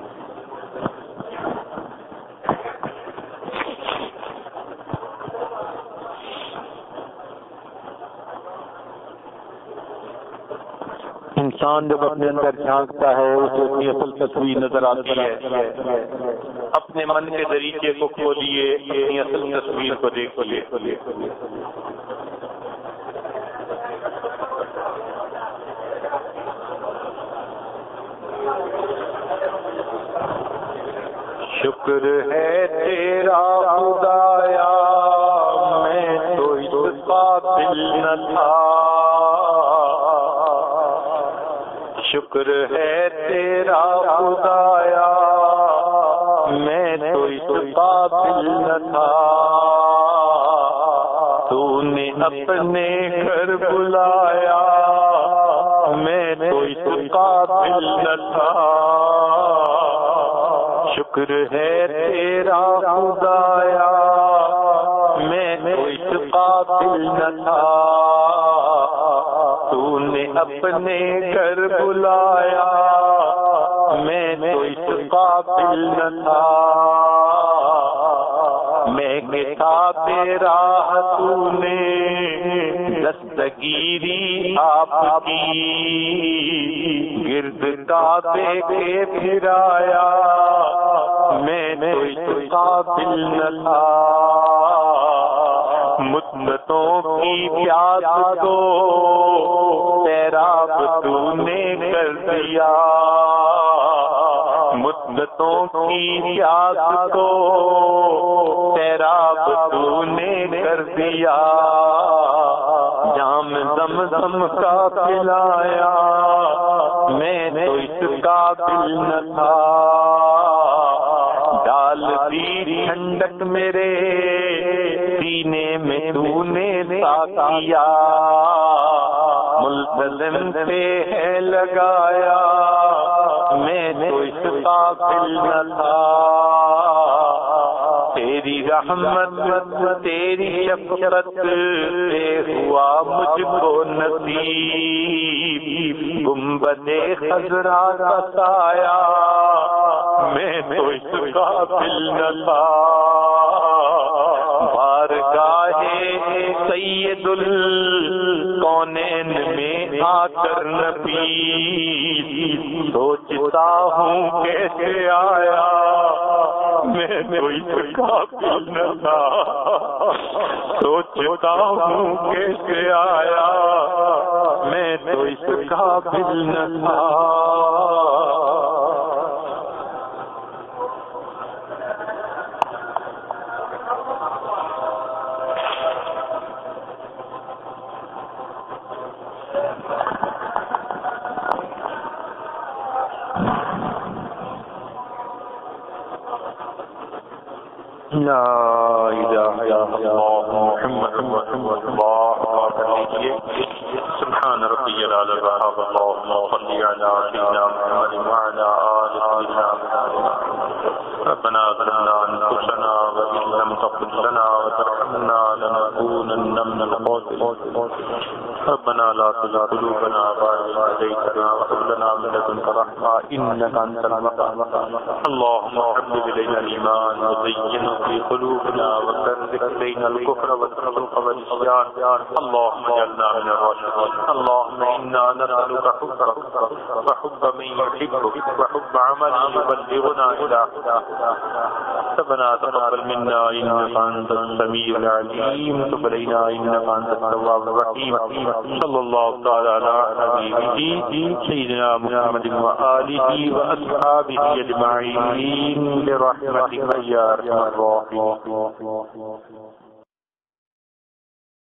Speaker 1: انسان جب اپنے اندر جھانکتا ہے اسے اپنی اصل تصویر نظر آتی ہے، اپنے من کے دریچے کو کھولیے، اپنی اصل تصویر کو دیکھیے۔ شکر ہے تیرا خدایا میں تو اس قابل نہ تھا، شکر ہے تیرا خدایا میں تو اس قابل نہ تھا، تو نے اپنے گھر بلایا میں تو اس قابل نہ تھا، شکر ہے تیرا خدایا میں تو اس قابل نہ تھا، تو نے اپنے گھر بلایا میں تو اس قابل نہ تھا، میں کتاب راہ تو نے دستگیری آپ کی، گرد کعبے کے پھرایا میں تو اس قابل نہ تھا، مدتوں کی پیاس کو سیراب تو نے کر دیا، مدتوں کی پیاس کو سیراب تو نے کر دیا، جام زم غم کا پلایا میں تو اس قابل نہ تھا، ڈال دی ٹھنڈک میرے سینے میں تو نے کیا، ملتزم سے ہے لگایا میں تو اس قابل نہ تھا، تیری رحمت تیری شفقت سے ہوا مجھ کو نصیب، گنبد خضرا کا سایہ میں تو اس قابل نہ تھا، بارگاہ سید الکونین میں آ کر نبی سوچتا ہوں کیسے آیا میں تو اس قابل نہ تھا، سوچتا ہوں کیسے آیا میں تو اس قابل نہ تھا۔ لا الہ الا اللہ محمد رسول اللہ، سبحان ربی الاعلی، اللهم صل علی سیدنا محمد وعلى آل سیدنا محمد، ربنا ظلمنا انفسنا وان لم تغفر لنا وترحمنا لنكونن من الخاسرين، ربنا لا تزغ قلوبنا بعد إذ هديتنا وهب لنا من لدنك رحمة إنك أنت الوهاب، اللهم حبب إلينا الإيمان وزينه في قلوبنا وكره إلينا الكفر والفسوق والعصيان، اللهم اجعلنا من الراشدين، اللهم إنا نسألك حبك وحب من يحبك وحب عمل يبلغنا إلى حبك، ربنا تقبل منا إنك أنت السميع العليم، تب علينا إنك أنت التواب الرحيم، صلى الله تعالى على حبيبه سيدنا محمد وآله وأصحابه أجمعين برحمتك يا أرحم الراحمين۔